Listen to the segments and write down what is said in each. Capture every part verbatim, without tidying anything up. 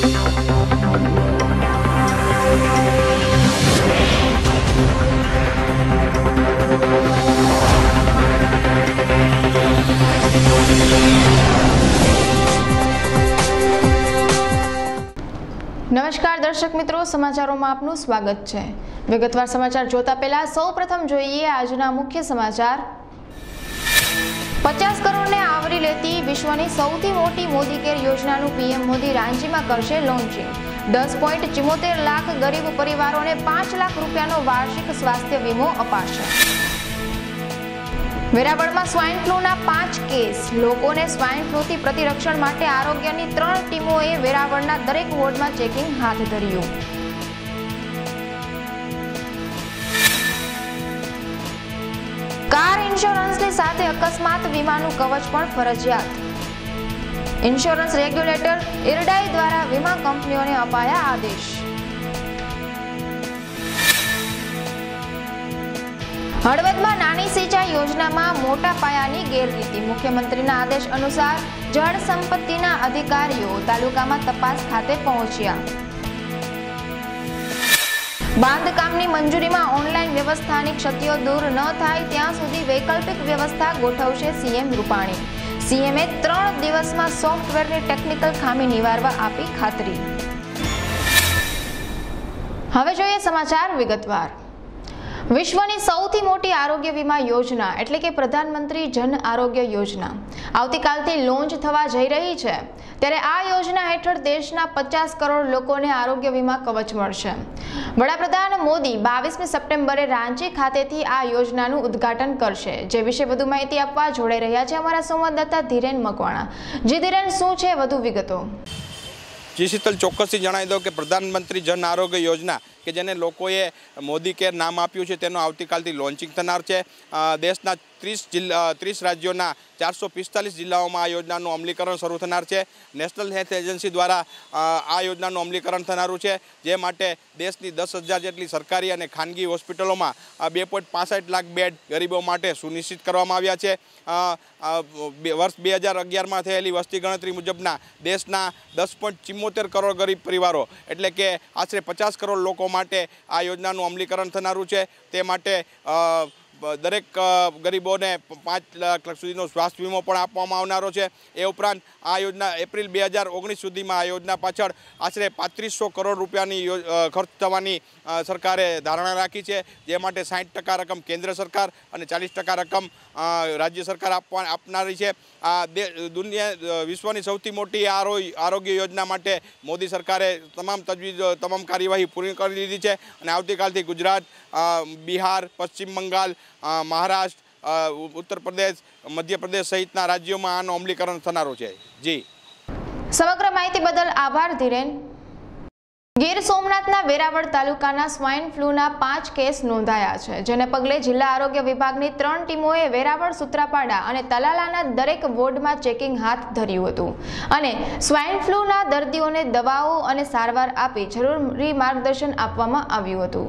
नमस्कार दर्शक मित्रों, समाचारों में आपનું स्वागत है। विगतवार समाचार जोता पहला सौप्रथम जोईए आजना मुख्य समाचार। पचास करोड़ ने आवरी लेती विश्वनी सौथी मोटी मोदी केर योजनानुं पीएम मोदी रांची में करशे लॉन्चिंग। दस पॉइंट चिमोतेर लाख गरीब परिवारों ने पांच लाख रूपियानो वार्षिक स्वास्थ्य वीमो अपाशे। वेरावळ में स्वाइन फ्लूना पांच केस। लोकोने स्वाइन फ्लूथी प्रतिरक्षण माटे आरोग्यनी त्रण टीमोए वेरावळना दरेक वोर्ड में चेकिंग हाथ धर्युं। कार इन्श्योरन्सनी साथे अकस्मात वीमानुं कवच पण फरजियात। इन्श्योरन्स रेग्युलेटर इरडाई द्वारा वीमा कंपनीओने अपाया आदेश। हळवदमां नानी सिंचाई योजनामां मोटा पायानी गैररीति। मुख्यमंत्रीना आदेश अनुसार जल संपत्तिना अधिकारीओ तालुकामां तपास खाते पहोंच्या। बांधकामनी मंजूरीमां ऑनलाइन व्यवस्थानी क्षतिओ दूर न थाय त्यां सुधी वैकल्पिक व्यवस्था गोठवशे सीएम रूपाणी। सीएमए त्रण दिवसमां सॉफ्टवेरनी टेक्निकल खामी निवारवा आपी खातरी। हवे जोईए समाचार विगतवार। विश्वनी सौथी मोटी आरोग्य वीमा योजना एटले के प्रधानमंत्री जन आरोग्य योजना आवतीकालथी लॉन्च थवा जई रही छे। त्यारे आ योजना हेठळ देशना पचास करोड़ लोकोने आरोग्य वीमा कवच मळशे। वडाप्रधान मोदी बावीसमी सप्टेम्बरे रांची खातेथी आ योजनानुं उद्घाटन करशे। जे विषे વધુ માહિતી આપવા જોડાઈ રહ્યા છે અમારા સંવાદદાતા ધીરેન મકવાણા। જી ધીરેન, શું છે વધુ વિગતો? जी शीतल, चौक्कसथी जणावी दो कि प्रधानमंत्री जन आरोग्य योजना के जेने लोकोए मोदी केर नाम आप्युं छे तेनुं आवतीकालथी लॉन्चिंग थनार छे। देशना तीस जिल्ला तीस राज्योना चार सौ पिस्तालीस जिल्लाओं में आ योजनानुं अमलीकरण शरू थनार छे। नेशनल हेल्थ एजेंसी द्वारा आ योजनानुं अमलीकरण थनारुं छे, जे माटे देशनी दस हज़ार जेटली सरकारी अने खानगी होस्पिटलों में बे पॉइंट पांसठ लाख बेड गरीबों माटे सुनिश्चित करवामां आव्या छे। वर्ष बे हज़ार अगियार में थयेली वस्ती गणतरी मुजबना देशना दस पॉइंट चिमोतेर करोड़ गरीब परिवारों एटले के आश्रे पचास करोड़ लोको माटे आ योजनानुं अमलीकरण थनारुं छे। ते माटे दरेक गरीबों ने पांच लाख सुधीनो स्वास्थ्य वीमो पण आपवामां आवनारो छे। ए उपरांत आ योजना एप्रिल बे हज़ार ओगनीस सुधीमां आ योजना पाछळ आश्रे पैंतीस सौ करोड़ रूपियानी खर्च थवानी सरकारे धारणा राखी है। जे माटे साठ टका रकम केंद्र सरकार और चालीस टका रकम राज्य सरकार आपवा आपनारी है। आ दुनिया विश्वनी सौथी मोटी आरो आरोग्य योजना माटे मोदी सरकारे तमाम तजवीज तमाम कार्यवाही पूरी कर लीधी है। आवतीकालथी गुजरात, बिहार, पश्चिम बंगाल, महाराष्ट्र, उत्तर प्रदेश, मध्य प्रदेश सहितना राज्यों में आनो अमलीकरण थनारो छे। जी, समग्र माहिती बदल आभार धीरेन। गीर सोमनाथना वेरावळ तालुकाना स्वाइन फ्लूना पांच केस नोंधाया है, जेने पगले जिल्ला आरोग्य विभागनी त्रण टीमोए वेरावळ, सुत्रापाड़ा और तलालाना दरेक वोर्ड में चेकिंग हाथ धर्युं हतुं अने स्वाइन फ्लूना दर्दीओने दवाओ और सारवार आपी जरूरी मार्गदर्शन आपवामां आव्युं हतुं।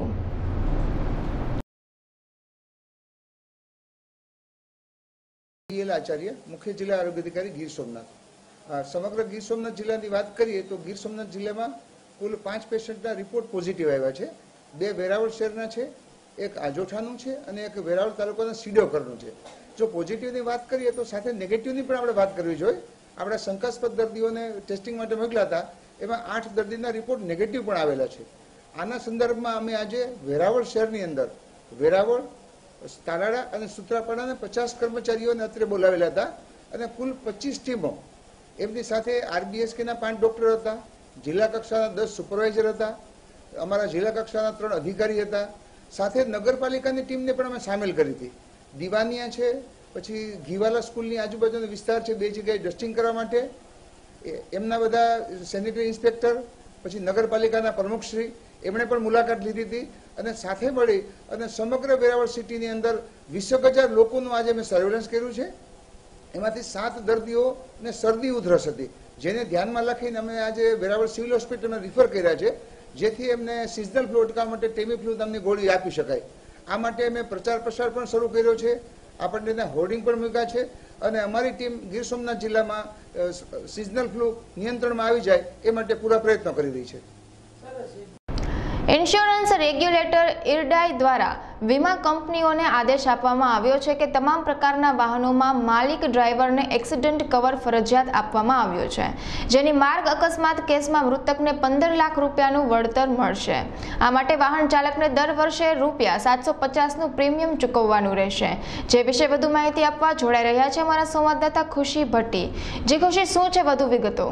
आचार्य, मुख्य जिला आरोग्य अधिकारी गीर सोमनाथ। समग्र गीर सोमनाथ जिला की बात करिए तो गीर सोमनाथ जिले में कुल पांच पेशंटना रिपोर्ट पॉजिटिव आव्या छे। बे वेरावळ शहेरना छे, एक आजोठानुं छे अने एक वेरावळ तालुकाना सीडोकरनुं छे। जो पॉजिटिवनी बात करिए तो साथे नेगेटिवनी पण आपणे बात करवी जोईए। आपणे शंकास्पद दर्दीओने टेस्टिंग माटे मोकल्या हता, एमां आठ दर्दीना रिपोर्ट नेगेटिव पण आवेला छे। आना संदर्भमां अमे आजे वेरावळ शहेरनी अंदर वेरावळ, तालाड़ा और सूत्रापाड़ा ने पचास कर्मचारीओ ने अत्रे बोलावेला था और कुल पच्चीस टीमों एमनी साथे आरबीएसके ना पांच डॉक्टर था, जिला कक्षाना दस सुपरवाइजर था, अमरा जिला कक्षाना त्रण अधिकारी था, साथे नगरपालिकानी टीमने पण अमे शामिल करी थी। दीवानिया छे, पछी घीवाला स्कूलनी आजूबाजूनो विस्तार छे, बे जग्याए डस्टिंग करवा माटे एमना बधा सेनिटरी इंस्पेक्टर, पछी नगरपालिकाना प्रमुखश्री एमणे पण मुलाकात लीधी थी અને સાથે મળી અને સમગ્ર વેરાવળ સિટીની અંદર વીસ હજાર લોકોનું આજે મેં સર્વેલન્સ કર્યું છે। એમાંથી સાત દર્દીઓને શરદી ઉધરસ હતી, જેને ધ્યાનમાં રાખીને અમે આજે વેરાવળ સિવિલ હોસ્પિટલમાં રિફર કર્યા છે, જેથી એમને સિઝનલ ફ્લૂ અટકાવવા માટે ટેમીફ્લુ નામની ગોળી આપી શકાય। આ માટે અમે પ્રચાર પ્રસાર પણ શરૂ કર્યો છે, આપણને હોર્ડિંગ પણ મૂક્યા છે અને અમારી ટીમ ગીર સોમનાથ જિલ્લામાં સિઝનલ ફ્લૂ નિયંત્રણમાં આવી જાય એ માટે પૂરા પ્રયત્નો કરી રહી છે. ઇન્સ્યોરન્સ રેગ્યુલેટર ઇરડાઈ દ્વારા વીમા કંપનીઓને આદેશ આપવામાં આવ્યો છે કે તમામ પ્રકારના વાહનોમાં માલિક ડ્રાઈવરને એક્સિડન્ટ કવર ફરજિયાત આપવામાં આવ્યો છે, જેની માર્ગ અકસ્માત કેસમાં મૃતકને પંદર લાખ રૂપિયાનું વળતર મળશે. આ માટે વાહન ચાલકને દર વર્ષે રૂપિયા સાતસો પચાસનું પ્રીમિયમ ચૂકવવાનું રહેશે. જે વિશે વધુ માહિતી આપવા જોડાઈ રહ્યા છે અમારા સંવાદદાતા ખુશી ભટ્ટી. જે ખુશી, શું છે વધુ વિગતો?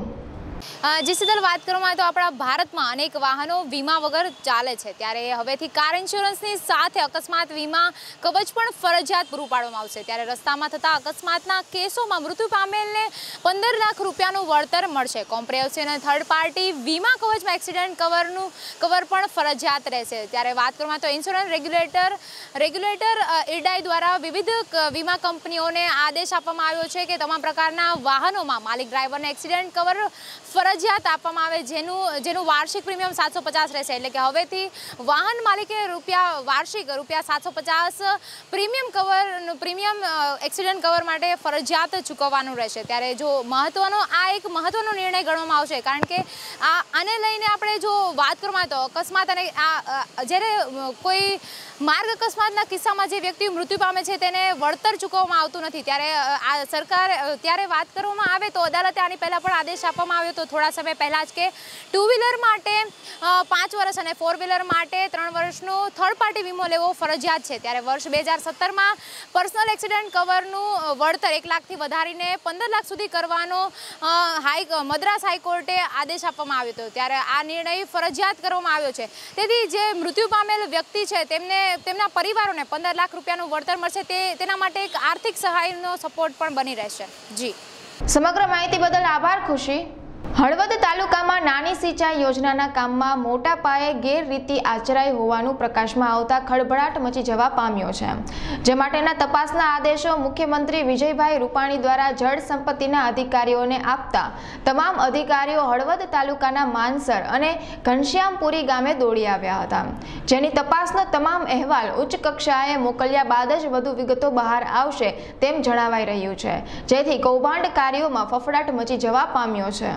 જી સીધલ, વાત કરવામાં તો આપણા ભારતમાં અનેક વાહનો વીમા વગર ચાલે છે, ત્યારે હવેથી કાર ઇન્સ્યોરન્સની સાથે અકસ્માત વીમા કવચ પણ ફરજિયાત પૂરું પાડવામાં આવશે. ત્યારે રસ્તામાં થતા અકસ્માતના કેસોમાં મૃત્યુ પામેલને પંદર લાખ રૂપિયાનું વળતર મળશે. કોમ્પ્રિહેન્સિવ અને થર્ડ પાર્ટી વીમા કવચમાં એક્સિડન્ટ કવરનું કવર પણ ફરજિયાત રહેશે. ત્યારે વાત કરવામાં તો ઇન્સ્યોરન્સ રેગ્યુલેટર રેગ્યુલેટર ઇરડાઈ દ્વારા વિવિધ વીમા કંપનીઓને આદેશ આપવામાં આવ્યો છે કે તમામ પ્રકારના વાહનોમાં માલિક ડ્રાઈવરને એક્સિડન્ટ કવર ફરજિયાત આપવામાં આવે, જેનું જેનું વાર્ષિક પ્રીમિયમ સાતસો પચાસ રહેશે. એટલે કે હવેથી વાહન માલિકે રૂપિયા વાર્ષિક રૂપિયા સાતસો પચાસ premium cover premium accident cover માટે ફરજિયાત ચૂકવવાનું રહેશે. ત્યારે જો મહત્વનો આ એક મહત્વનો નિર્ણય ગણવામાં આવશે, કારણ કે આ આને લઈને આપણે જો વાત કરવામાં તો અકસ્માત અને આ જ્યારે કોઈ માર્ગ અકસ્માતના કિસ્સામાં જે વ્યક્તિ મૃત્યુ પામે છે તેને વળતર ચૂકવવામાં આવતું નથી. ત્યારે આ સરકાર ત્યારે વાત કરવામાં આવે તો અદાલતે આની પહેલાં પણ આદેશ આપવામાં આવ્યો હતો થોડા સમય પહેલાં જ કે ટુ વ્હીલર માટે પાંચ વર્ષ અને ફોર વ્હીલર માટે ત્રણ વર્ષનો થર્ડ પાર્ટી વીમો લેવો ફરજિયાત છે. ત્યારે વર્ષ બે હજાર સત્તરમાં પર્સનલ એક્સિડન્ટ કવરનું વળતર એક લાખથી વધારીને પંદર લાખ સુધી કરવાનો હાઈ મદ્રાસ હાઈકોર્ટે આદેશ આપવામાં આવ્યો હતો. ત્યારે આ નિર્ણય ફરજિયાત કરવામાં આવ્યો છે. તેથી જે મૃત્યુ પામેલ વ્યક્તિ છે તેમને તેમના પરિવારોને પંદર લાખ રૂપિયાનું વળતર મળશે. તે તેના માટે એક આર્થિક સહાયનો સપોર્ટ પણ બની રહેશે. જી, સમગ્ર માહિતી બદલ આભાર ખુશી. હળવદ તાલુકામાં નાની સિંચાઈ યોજનાના કામમાં મોટા પાયે ગેરરીતિ આચરાઈ હોવાનું પ્રકાશમાં આવતા ખળભળાટ મચી જવા પામ્યો છે, જે માટેના તપાસના આદેશો મુખ્યમંત્રી વિજયભાઈ રૂપાણી દ્વારા જળ સંપત્તિના અધિકારીઓને આપતા તમામ અધિકારીઓ હળવદ તાલુકાના માનસર અને ઘનશ્યામપુરી ગામે દોડી આવ્યા હતા, જેની તપાસનો તમામ અહેવાલ ઉચ્ચ કક્ષાએ મોકલ્યા બાદ જ વધુ વિગતો બહાર આવશે તેમ જણાવાઈ રહ્યું છે, જેથી કૌભાંડ કાર્યોમાં ફફડાટ મચી જવા પામ્યો છે.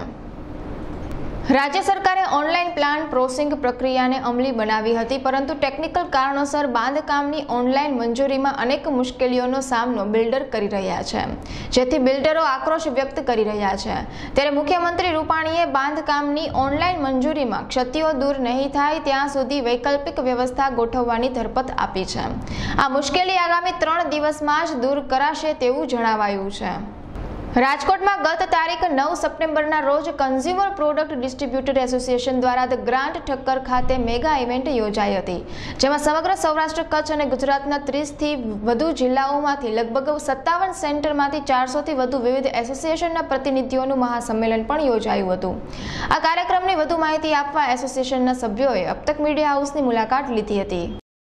રાજ્ય સરકારે ઓનલાઈન પ્લાન પ્રોસેસિંગ પ્રક્રિયાને અમલી બનાવી હતી, પરંતુ ટેકનિકલ કારણોસર બાંધકામની ઓનલાઈન મંજૂરીમાં અનેક મુશ્કેલીઓનો સામનો બિલ્ડર કરી રહ્યા છે, જેથી બિલ્ડરો આક્રોશ વ્યક્ત કરી રહ્યા છે. ત્યારે મુખ્યમંત્રી રૂપાણીએ બાંધકામની ઓનલાઈન મંજૂરીમાં ક્ષતિઓ દૂર નહીં થાય ત્યાં સુધી વૈકલ્પિક વ્યવસ્થા ગોઠવવાની ધરપત આપી છે. આ મુશ્કેલી આગામી ત્રણ દિવસમાં જ દૂર કરાશે તેવું જણાવાયું છે. રાજકોટમાં ગત તારીખ નવ સપ્ટેમ્બરના રોજ કન્ઝ્યુમર પ્રોડક્ટ ડિસ્ટ્રીબ્યુટર એસોસિએશન દ્વારા ધ ગ્રાન્ટ ઠક્કર ખાતે મેગા ઇવેન્ટ યોજાઈ હતી, જેમાં સમગ્ર સૌરાષ્ટ્ર, કચ્છ અને ગુજરાતના ત્રીસથી વધુ જિલ્લાઓમાંથી લગભગ સત્તાવન સેન્ટરમાંથી ચારસોથી વધુ વિવિધ એસોસિએશનના પ્રતિનિધિઓનું મહાસંમેલન પણ યોજાયું હતું. આ કાર્યક્રમની વધુ માહિતી આપવા એસોસિએશનના સભ્યોએ અબતક મીડિયા હાઉસની મુલાકાત લીધી હતી.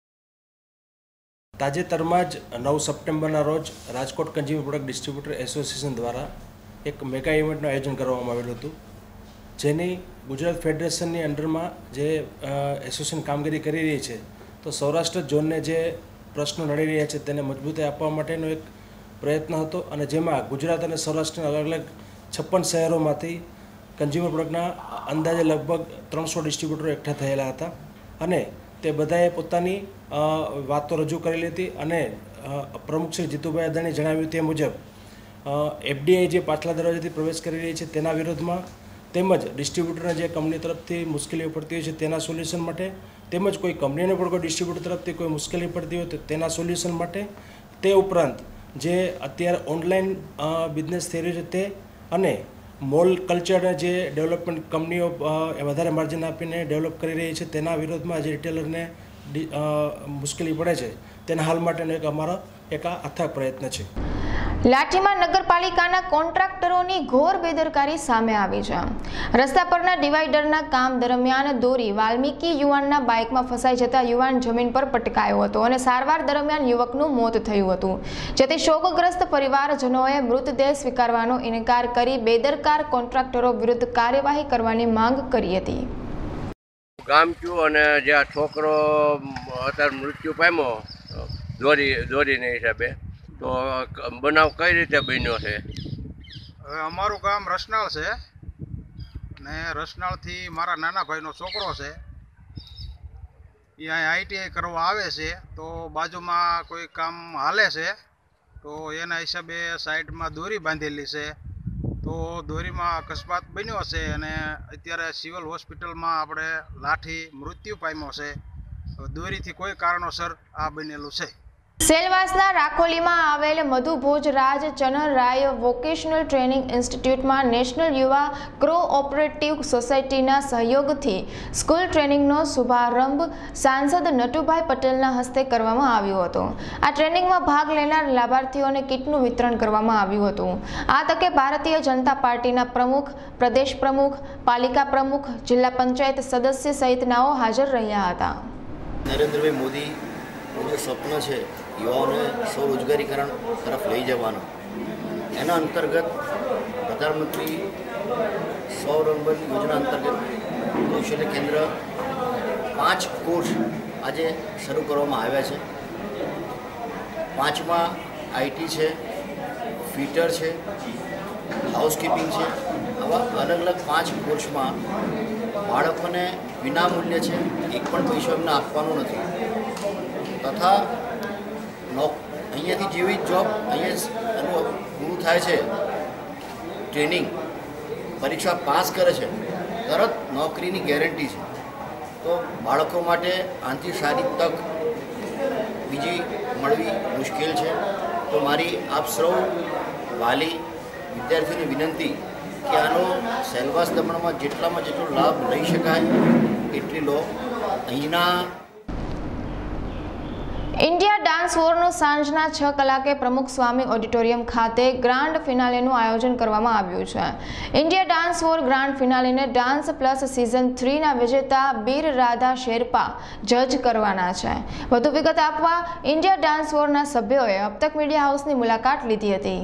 તાજેતરમાં જ નવ સપ્ટેમ્બરના રોજ Rajkot consumer product distributor association દ્વારા એક મેગા ઇવેન્ટનું આયોજન કરવામાં આવેલું હતું, જેની ગુજરાત ફેડરેશનની અંડરમાં જે એસોસિએશન કામગીરી કરી રહી છે, તો સૌરાષ્ટ્ર ઝોનને જે પ્રશ્નો નડી રહ્યા છે તેને મજબૂતાઈ આપવા માટેનો એક પ્રયત્ન હતો, અને જેમાં ગુજરાત અને સૌરાષ્ટ્રના અલગ અલગ છપ્પન શહેરોમાંથી કન્ઝ્યુમર પ્રોડક્ટના અંદાજે લગભગ ત્રણસો ડિસ્ટ્રીબ્યુટરો એકઠા થયેલા હતા, અને તે બધાએ પોતાની વાતો રજૂ કરેલી હતી. અને પ્રમુખ શ્રી જીતુભાઈ અદાણી જણાવ્યું તે મુજબ એફડીઆઈ જે પાછલા દરવાજાથી પ્રવેશ કરી રહી છે તેના વિરોધમાં, તેમજ ડિસ્ટ્રીબ્યુટરને જે કંપની તરફથી મુશ્કેલીઓ પડતી હોય છે તેના સોલ્યુશન માટે, તેમજ કોઈ કંપનીને પણ કોઈ ડિસ્ટ્રીબ્યુટર તરફથી કોઈ મુશ્કેલી પડતી હોય તો તેના સોલ્યુશન માટે, તે ઉપરાંત જે અત્યારે ઓનલાઈન બિઝનેસ થઈ રહ્યો છે તે, અને મોલ કલ્ચરને જે ડેવલપમેન્ટ કંપનીઓ વધારે માર્જિન આપીને ડેવલપ કરી રહી છે તેના વિરોધમાં જે રિટેલરને મુશ્કેલી પડે છે તેના હાલ માટેનો એક અમારો એક આ અથાગ પ્રયત્ન છે. લાઠીમાં નગરપાલિકાના કોન્ટ્રાક્ટરોની ઘોર બેદરકારી સામે આવી છે. રસ્તા પરના ડિવાઈડરના કામ દરમિયાન દોરી વાલ્મીકી યુવાનના બાઇકમાં ફસાઈ જતા યુવાન જમીન પર પટકાયો હતો અને સારવાર દરમિયાન યુવકનું મોત થયું હતું, જેથી શોકગ્રસ્ત પરિવારજનોએ મૃતદેહ સ્વીકારવાનો ઇનકાર કરી બેદરકાર કોન્ટ્રાક્ટરો વિરુદ્ધ કાર્યવાહી કરવાની માંગ કરી હતી. કામ થયું અને જે આ છોકરો અત્યારે મૃત્યુ પામ્યો દોરી દોરીને હિસાબે, તો બનાવ કઈ રીતે બન્યો છે? હવે અમારું ગામ રસનાળ છે ને રસનાળથી મારા નાના ભાઈનો છોકરો છે, એ અહીં આઈટીઆઈ કરવા આવે છે, તો બાજુમાં કોઈ કામ હાલે છે, તો એના હિસાબે સાઈડમાં દોરી બાંધેલી છે, તો દોરીમાં અકસ્માત બન્યો છે અને અત્યારે સિવિલ હોસ્પિટલમાં આપણે લાઠી મૃત્યુ પામ્યો છે. દોરીથી કોઈ કારણોસર આ બનેલું છે. સેલવાસના રાખોલીમાં આવેલ મધુભોજ રાજ ચનહરાય વોકેશનલ ટ્રેનિંગ ઇન્સ્ટિટ્યૂટમાં નેશનલ યુવા કોઓપરેટિવ સોસાયટીના સહયોગથી સ્કૂલ ટ્રેનિંગનો શુભારંભ સાંસદ નટુભાઈ પટેલના હસ્તે કરવામાં આવ્યો હતો. આ ટ્રેનિંગમાં ભાગ લેનાર લાભાર્થીઓને કીટનું વિતરણ કરવામાં આવ્યું હતું. આ તકે ભારતીય જનતા પાર્ટીના પ્રમુખ, પ્રદેશ પ્રમુખ, પાલિકા પ્રમુખ, જિલ્લા પંચાયત સદસ્ય સહિતનાઓ હાજર રહ્યા હતા. નરેન્દ્રભાઈ મોદી જે સ્વપ્ન છે યુવાઓને સ્વરોજગારીકરણ તરફ લઈ જવાનું, એના અંતર્ગત પ્રધાનમંત્રી સ્વાવલંબન યોજના અંતર્ગત કૌશલ્ય કેન્દ્ર પાંચ કોર્સ આજે શરૂ કરવામાં આવ્યા છે. પાંચમાં આઈટી છે, ફિટર છે, હાઉસકીપિંગ છે. આવા અલગ અલગ પાંચ કોર્સમાં બાળકોને વિના મૂલ્ય છે, એક પણ પૈસો એમને આપવાનો નથી, તથા નો અહીંયાથી જેવી જોબ અહીંયા એનું પૂરું થાય છે, ટ્રેનિંગ પરીક્ષા પાસ કરે છે, તરત નોકરીની ગેરંટી છે. તો બાળકો માટે આનાથી સારી તક બીજી મળવી મુશ્કેલ છે. તો મારી આપ સૌ વાલી વિદ્યાર્થીઓને વિનંતી કે આનો સેલવાસ દમણમાં જેટલામાં જેટલો લાભ લઈ શકાય એટલી લો. અહીંના ઇન્ડિયા ડાન્સ વોરનું સાંજના છ કલાકે પ્રમુખ સ્વામી ઓડિટોરિયમ ખાતે ગ્રાન્ડ ફિનાલેનું આયોજન કરવામાં આવ્યું છે. ઇન્ડિયા ડાન્સ વોર ગ્રાન્ડ ફિનાલેને ડાન્સ પ્લસ સિઝન થ્રીના વિજેતા બીર રાધા શેરપા જજ કરવાના છે. વધુ વિગત આપવા ઇન્ડિયા ડાન્સ વોરના સભ્યોએ અબતક મીડિયા હાઉસની મુલાકાત લીધી હતી.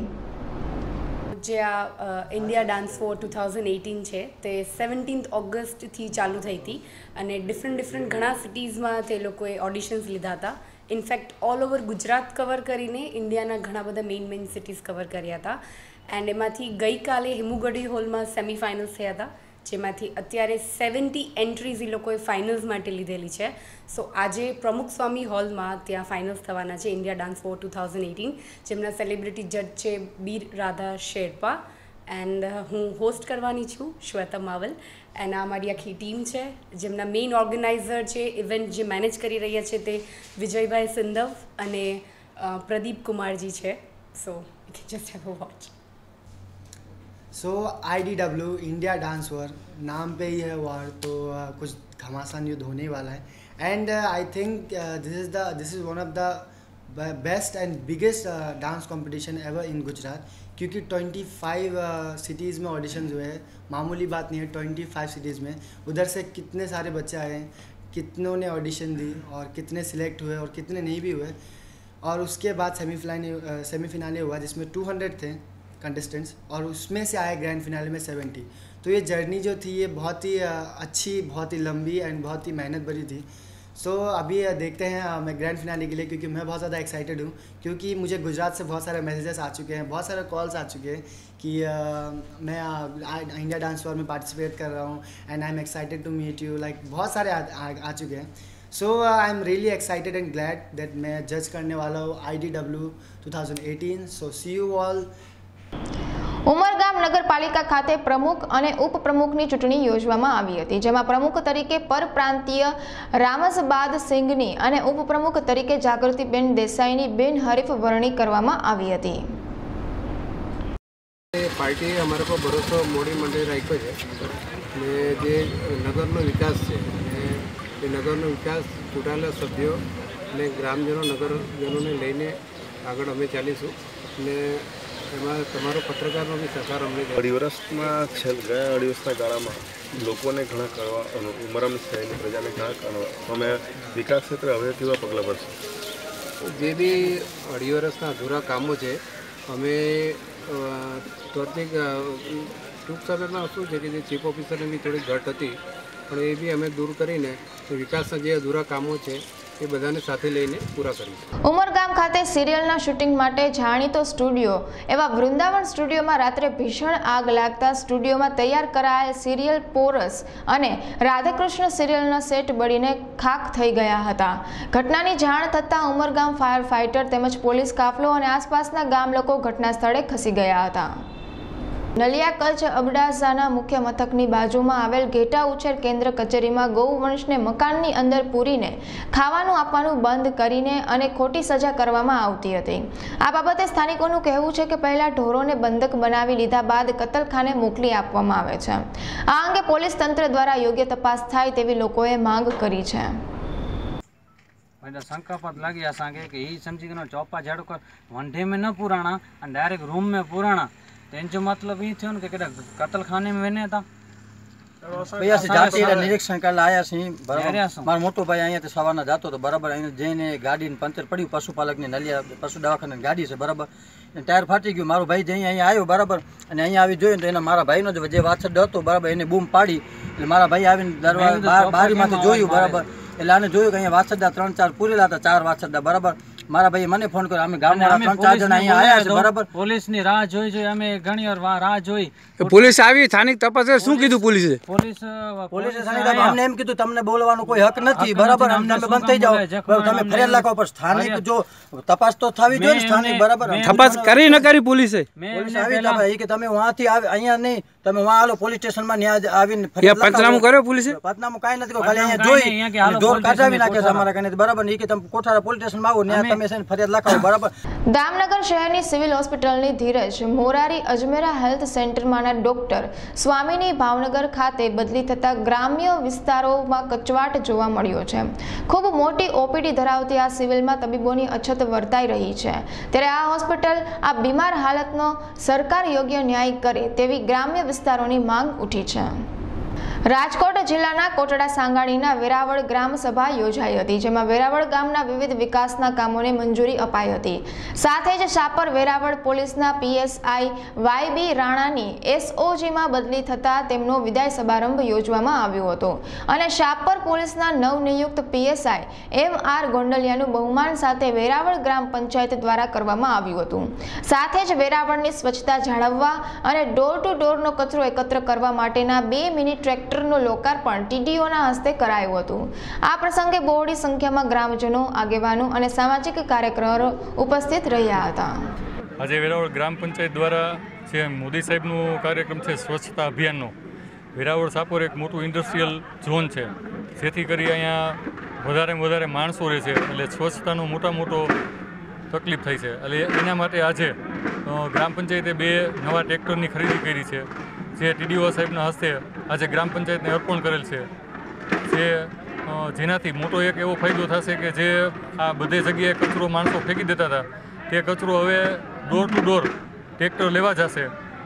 જે આ India dance for two thousand eighteen છે તે સેવન્ટીન્થ ઓગસ્ટથી ચાલુ થઈ હતી અને ડિફરન્ટ ડિફરન્ટ ઘણા સિટીઝમાં તે લોકોએ ઓડિશન્સ લીધા હતા. In fact all over Gujarat cover કરીને ઇન્ડિયાના ઘણા બધા મેઇન મેઇન સિટીઝ કવર કર્યા હતા. એન્ડ એમાંથી ગઈકાલે હિમુગઢી હોલમાં સેમિફાઇનલ્સ થયા હતા, જેમાંથી અત્યારે સેવન્ટી એન્ટ્રીઝ એ લોકોએ ફાઇનલ્સ માટે લીધેલી છે. સો આજે પ્રમુખ સ્વામી હોલમાં ત્યાં ફાઇનલ્સ થવાના છે India dance for two thousand eighteen, જેમના સેલિબ્રિટી જજ છે બીર રાધા શેરપા, એન્ડ હું હોસ્ટ કરવાની છું શ્વેતા માવલ. એન્ડ આ મારી આખી ટીમ છે, જેમના મેઇન ઓર્ગેનાઇઝર છે, ઇવેન્ટ જે મેનેજ કરી રહ્યા છે તે વિજયભાઈ સિંધવ અને પ્રદીપ કુમારજી છે. So just have a watch. So I D W India dance war नाम पे ही है वॉर, तो uh, कुछ घमासान युद्ध होने ही वाला है. And I think this is the this is one of the best and biggest dance competition ever in Gujarat, क्योंकि पच्चीस सिटीज़ में ऑडिशंस हुए हैं. मामूली बात नहीं है. पच्चीस सिटीज़ में उधर से कितने सारे बच्चे आए हैं, कितनों ने ऑडिशन दी और कितने सिलेक्ट हुए और कितने नहीं भी हुए. और उसके बाद सेमीफाइनल सेमीफिनाले हुआ जिसमें टू हंड्रेड थे कंटेस्टेंट्स और उसमें से आए ग्रैंड फिनाले में सेवेंटी. तो ये जर्नी जो थी ये बहुत ही अच्छी, बहुत ही लंबी एंड बहुत ही मेहनत भरी थी. सो so, अभी देखते हैं मैं ग्रैंड फिनाले के लिए, क्योंकि मैं बहुत ज़्यादा एक्साइटेड हूँ, क्योंकि मुझे गुजरात से बहुत सारे मैसेजेस आ चुके हैं, बहुत सारे कॉल्स आ चुके हैं कि uh, मैं इंडिया डांस वॉर में पार्टिसिपेट कर रहा हूँ and I am excited to meet you. Like बहुत सारे आ, आ, आ चुके हैं. So I am really excited and glad that मैं जज करने वाला हूँ I D W two thousand eighteen. So see you all. Umargam નગરપાલિકા ખાતે પ્રમુખ અને ઉપપ્રમુખની ચૂંટણી યોજવામાં આવી હતી, જેમાં પ્રમુખ તરીકે પરપ્રાંતીય રામસબાદ સિંઘની અને ઉપપ્રમુખ તરીકે જાગૃતિબેન દેસાઈની બિનહરીફ વરણી કરવામાં આવી હતી. પાર્ટીએ અમારા પર ભરોસો મોડી મંડળે રાખ્યો છે ને જે નગરનો વિકાસ છે અને એ નગરનો વિકાસ ચૂંટાયેલા સભ્યો અને ગ્રામજનો નગરજનોને લઈને આગળ અમે ચાલીશું અને એમાં તમારો પત્રકારનો બી સહકાર અમને અઢી વર્ષમાં છેલ્લા ગયા અઢી વર્ષના ગાળામાં લોકોને ઘણા કરવા ઉમરામ શહેરની પ્રજાને ઘણા કરવા અમે વિકાસ ક્ષેત્રે હવે કેવા પગલાં ભરશું? જે બી અઢી વર્ષના અધૂરા કામો છે અમે ત્વરિત ટૂંક સમયમાં શું છે કે જે ચીફ ઓફિસરની બી થોડી ઘટ હતી પણ એ બી અમે દૂર કરીને વિકાસના જે અધૂરા કામો છે એ બધાને સાથે લઈને પૂરા કરીશું. ઉમરગામ ખાતે સિરિયલના શૂટિંગ માટે જાણીતો સ્ટુડિયો એવા વૃંદાવન સ્ટુડિયોમાં રાત્રે ભીષણ આગ લાગતા સ્ટુડિયોમાં તૈયાર કરાયેલ સિરિયલ પોરસ અને રાધાકૃષ્ણ સિરિયલના સેટ બળીને ખાખ થઈ ગયા હતા. ઘટનાની જાણ થતાં ઉમરગામ ફાયર ફાઇટર તેમજ પોલીસ કાફલો અને આસપાસના ગામ લોકો ઘટના સ્થળે ખસી ગયા હતા. નલિયા કચ્છ અબડાસાના મુખ્ય મથકની બાજુમાં આવેલ ઘેટા ઉછેર કેન્દ્ર કચેરીમાં ગૌવંશને મકાનની અંદર પૂરીને ખાવાનું આપવાનું બંધ કરીને અને ખોટી સજા કરવામાં આવતી હતી. આ બાબતે સ્થાનિકોનું કહેવું છે કે પહેલા ઢોરોને બંધક બનાવી લીધા બાદ કતલખાને મોકલી આપવામાં આવે છે. આ અંગે પોલીસ તંત્ર દ્વારા યોગ્ય તપાસ થાય તેવી લોકોએ માંગ કરી છે. शंकापद लगी असांखे कि ही समझी कर चौपा झाड़ू कर वंडे में न पुराणा और डायरेक्ट रूम में पुराणा तो मतलब ये थो कि कतल खाने में वेने था भैया से जाती निरीक्षण करला आया सी बराबर मार मोटो भाई अँ सवार जातो तो बराबर अँ जैने गाड़ी पंचर पड़ी पशुपालक ने नलिया पशु दवाखाना गाड़ी से बराबर टायर फाटी गયું મારો ભાઈ જઈ અહીંયા આવ્યો બરાબર અને અહીંયા આવી જોયું તો એના મારા ભાઈનો જે વાછરડો હતો બરાબર એને બૂમ પાડી એટલે મારા ભાઈ આવીને દરવાજા બારીમાંથી જોયું બરાબર એટલે આને જોયું કે અહીંયા વાછરડા ત્રણ ચાર પૂરેલા હતા ચાર વાછરડા બરાબર મારા ભાઈ મને ફોન કર્યો અમે ગામવાળા ત્રણ ચાર જણા અહીંયા આવ્યા છે બરાબર પોલીસની રાહ જોઈ જોઈ અમે ઘણી વાર રાહ જોઈ પોલીસ આવી સ્થાનિક તપાસ શું કીધું પોલીસે પોલીસ પોલીસે સ્થાનિક અમને એમ કીધું તમને બોલવાનો કોઈ હક નથી બરાબર અમને બંધ થઈ જાઓ તમે ફરિયાદ લખાવો પર સ્થાનિક જો તપાસ તો થવી જોઈએ સ્થાનિક બરાબર તપાસ કરી ન કરી પોલીસે પોલીસ આવી તપાસ કે તમે વહાંથી અહીંયા નહીં તમે વહાં આલો પોલીસ સ્ટેશનમાં ન્યાય આવીને ફરિયાદ પંચનામું કર્યો પોલીસે પંચનામું કાઈ નથી કર્યું ખાલી અહીંયા જોઈ ઢોર કાઢાવી નાખે છે અમારા કને બરાબર ઈ કે તમે કોઠારા પોલીસ સ્ટેશનમાં આવો ન્યાય તમે છે ફરિયાદ લખાવો બરાબર. દામનગર શહેરની સિવિલ હોસ્પિટલની ધીરજ મોરારી અજમેરા હેલ્થ સેન્ટરમાંના ડોક્ટર સ્વામીની ભાવનગર ખાતે બદલી થતા ગ્રામ્ય વિસ્તારોમાં કચવાટ જોવા મળ્યો છે. ખૂબ મોટી ઓપીડી ધરાવતી આ સિવિલમાં તબીબોની અછત વર્તાઈ રહી છે. ત્યારે આ હોસ્પિટલ આ બીમાર હાલતનો સરકાર યોગ્ય ન્યાય કરે તેવી ગ્રામ્ય વિસ્તારોની માંગ ઉઠી છે. રાજકોટ જિલ્લાના કોટડા સાંગાણીના વેરાવળ ગ્રામ સભા યોજાઈ હતી, જેમાં વેરાવળ ગામના વિવિધ વિકાસના કામોને મંજૂરી અપાઈ હતી. સાથે જ શાપર વેરાવળ પોલીસના પીએસઆઈ વાયબી રાણાની એસઓજીમાં બદલી થતા તેમનો વિદાય સમારંભ યોજવામાં આવ્યો હતો અને શાપર પોલીસના નવનિયુક્ત પીએસઆઈ એમ આર ગોંડલિયાનું બહુમાન સાથે વેરાવળ ગ્રામ પંચાયત દ્વારા કરવામાં આવ્યું હતું. સાથે જ વેરાવળની સ્વચ્છતા જાળવવા અને ડોર ટુ ડોરનો કચરો એકત્ર કરવા માટેના બે મિની ટ્રેક્ટર નું લોકાર્પણ ટીડીઓના હસ્તે કરાયું હતું. આ પ્રસંગે બહોળી સંખ્યામાં ગ્રામજનો, આગેવાનો અને સામાજિક કાર્યકરો ઉપસ્થિત રહ્યા હતા. આજે વેરાવળ ગ્રામ પંચાયત દ્વારા જે મોદી સાહેબનું કાર્યક્રમ છે સ્વચ્છતા અભિયાનનો, વેરાવળ સાપોર એક મોટું ઇન્ડસ્ટ્રીયલ ઝોન છે, જેથી કરી અહીંયા વધારે વધારે માણસો રહે છે એટલે સ્વચ્છતાનો મોટા મોટો તકલીફ થઈ છે. એટલે એના માટે આજે ગ્રામ પંચાયતે બે નવા ટ્રેક્ટરની ખરીદી કરી છે, જે ટીડીઓ સાહેબના હસ્તે આજે ગ્રામ પંચાયતને અર્પણ કરેલ છે. જે જેનાથી મોટો એક એવો ફાયદો થશે કે જે આ બધે જગ્યાએ કચરો માણસો ફેંકી દેતા હતા તે કચરો હવે ડોર ટુ ડોર ટ્રેક્ટર લેવા જશે,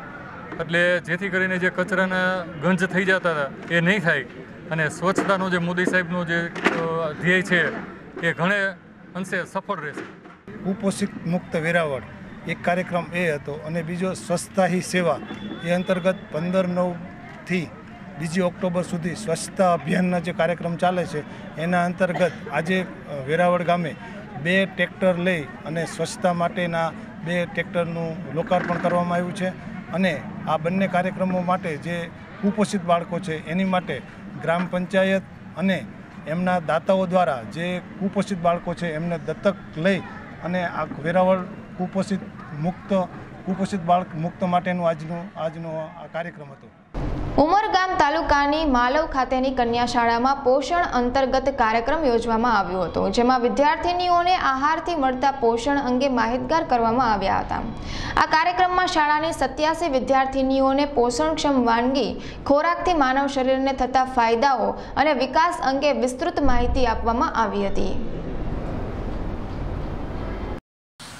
એટલે જેથી કરીને જે કચરાના ગંજ થઈ જતા હતા એ નહીં થાય અને સ્વચ્છતાનો જે મોદી સાહેબનો જે ધ્યેય છે એ ઘણે અંશે સફળ રહેશે. કુપોષિત મુક્ત વેરાવળ એક કાર્યક્રમ એ હતો અને બીજો સ્વચ્છતા હી સેવા એ અંતર્ગત પંદર નવથી બીજી ઓક્ટોબર સુધી સ્વચ્છતા અભિયાનના જે કાર્યક્રમ ચાલે છે એના અંતર્ગત આજે વેરાવળ ગામે બે ટ્રેક્ટર લઈ અને સ્વચ્છતા માટેના બે ટ્રેક્ટરનું લોકાર્પણ કરવામાં આવ્યું છે. અને આ બંને કાર્યક્રમો માટે જે કુપોષિત બાળકો છે એની માટે ગ્રામ પંચાયત અને એમના દાતાઓ દ્વારા જે કુપોષિત બાળકો છે એમને દત્તક લઈ અને આ વેરાવળ કુપોષિત મુક્ત કુપોષિત બાળક મુક્ત માટેનું આજનો આજનો આ કાર્યક્રમ હતો. ઉમરગામ તાલુકાની માલવ ખાતેની કન્યા શાળામાં પોષણ અંતર્ગત કાર્યક્રમ યોજવામાં આવ્યો હતો, જેમાં વિદ્યાર્થીનીઓને આહારથી મળતા પોષણ અંગે માહિતગાર કરવામાં આવ્યા હતા. આ કાર્યક્રમમાં શાળાની સત્યાસી વિદ્યાર્થીનીઓને પોષણક્ષમ વાનગી, ખોરાકથી માનવ શરીરને થતા ફાયદાઓ અને વિકાસ અંગે વિસ્તૃત માહિતી આપવામાં આવી હતી.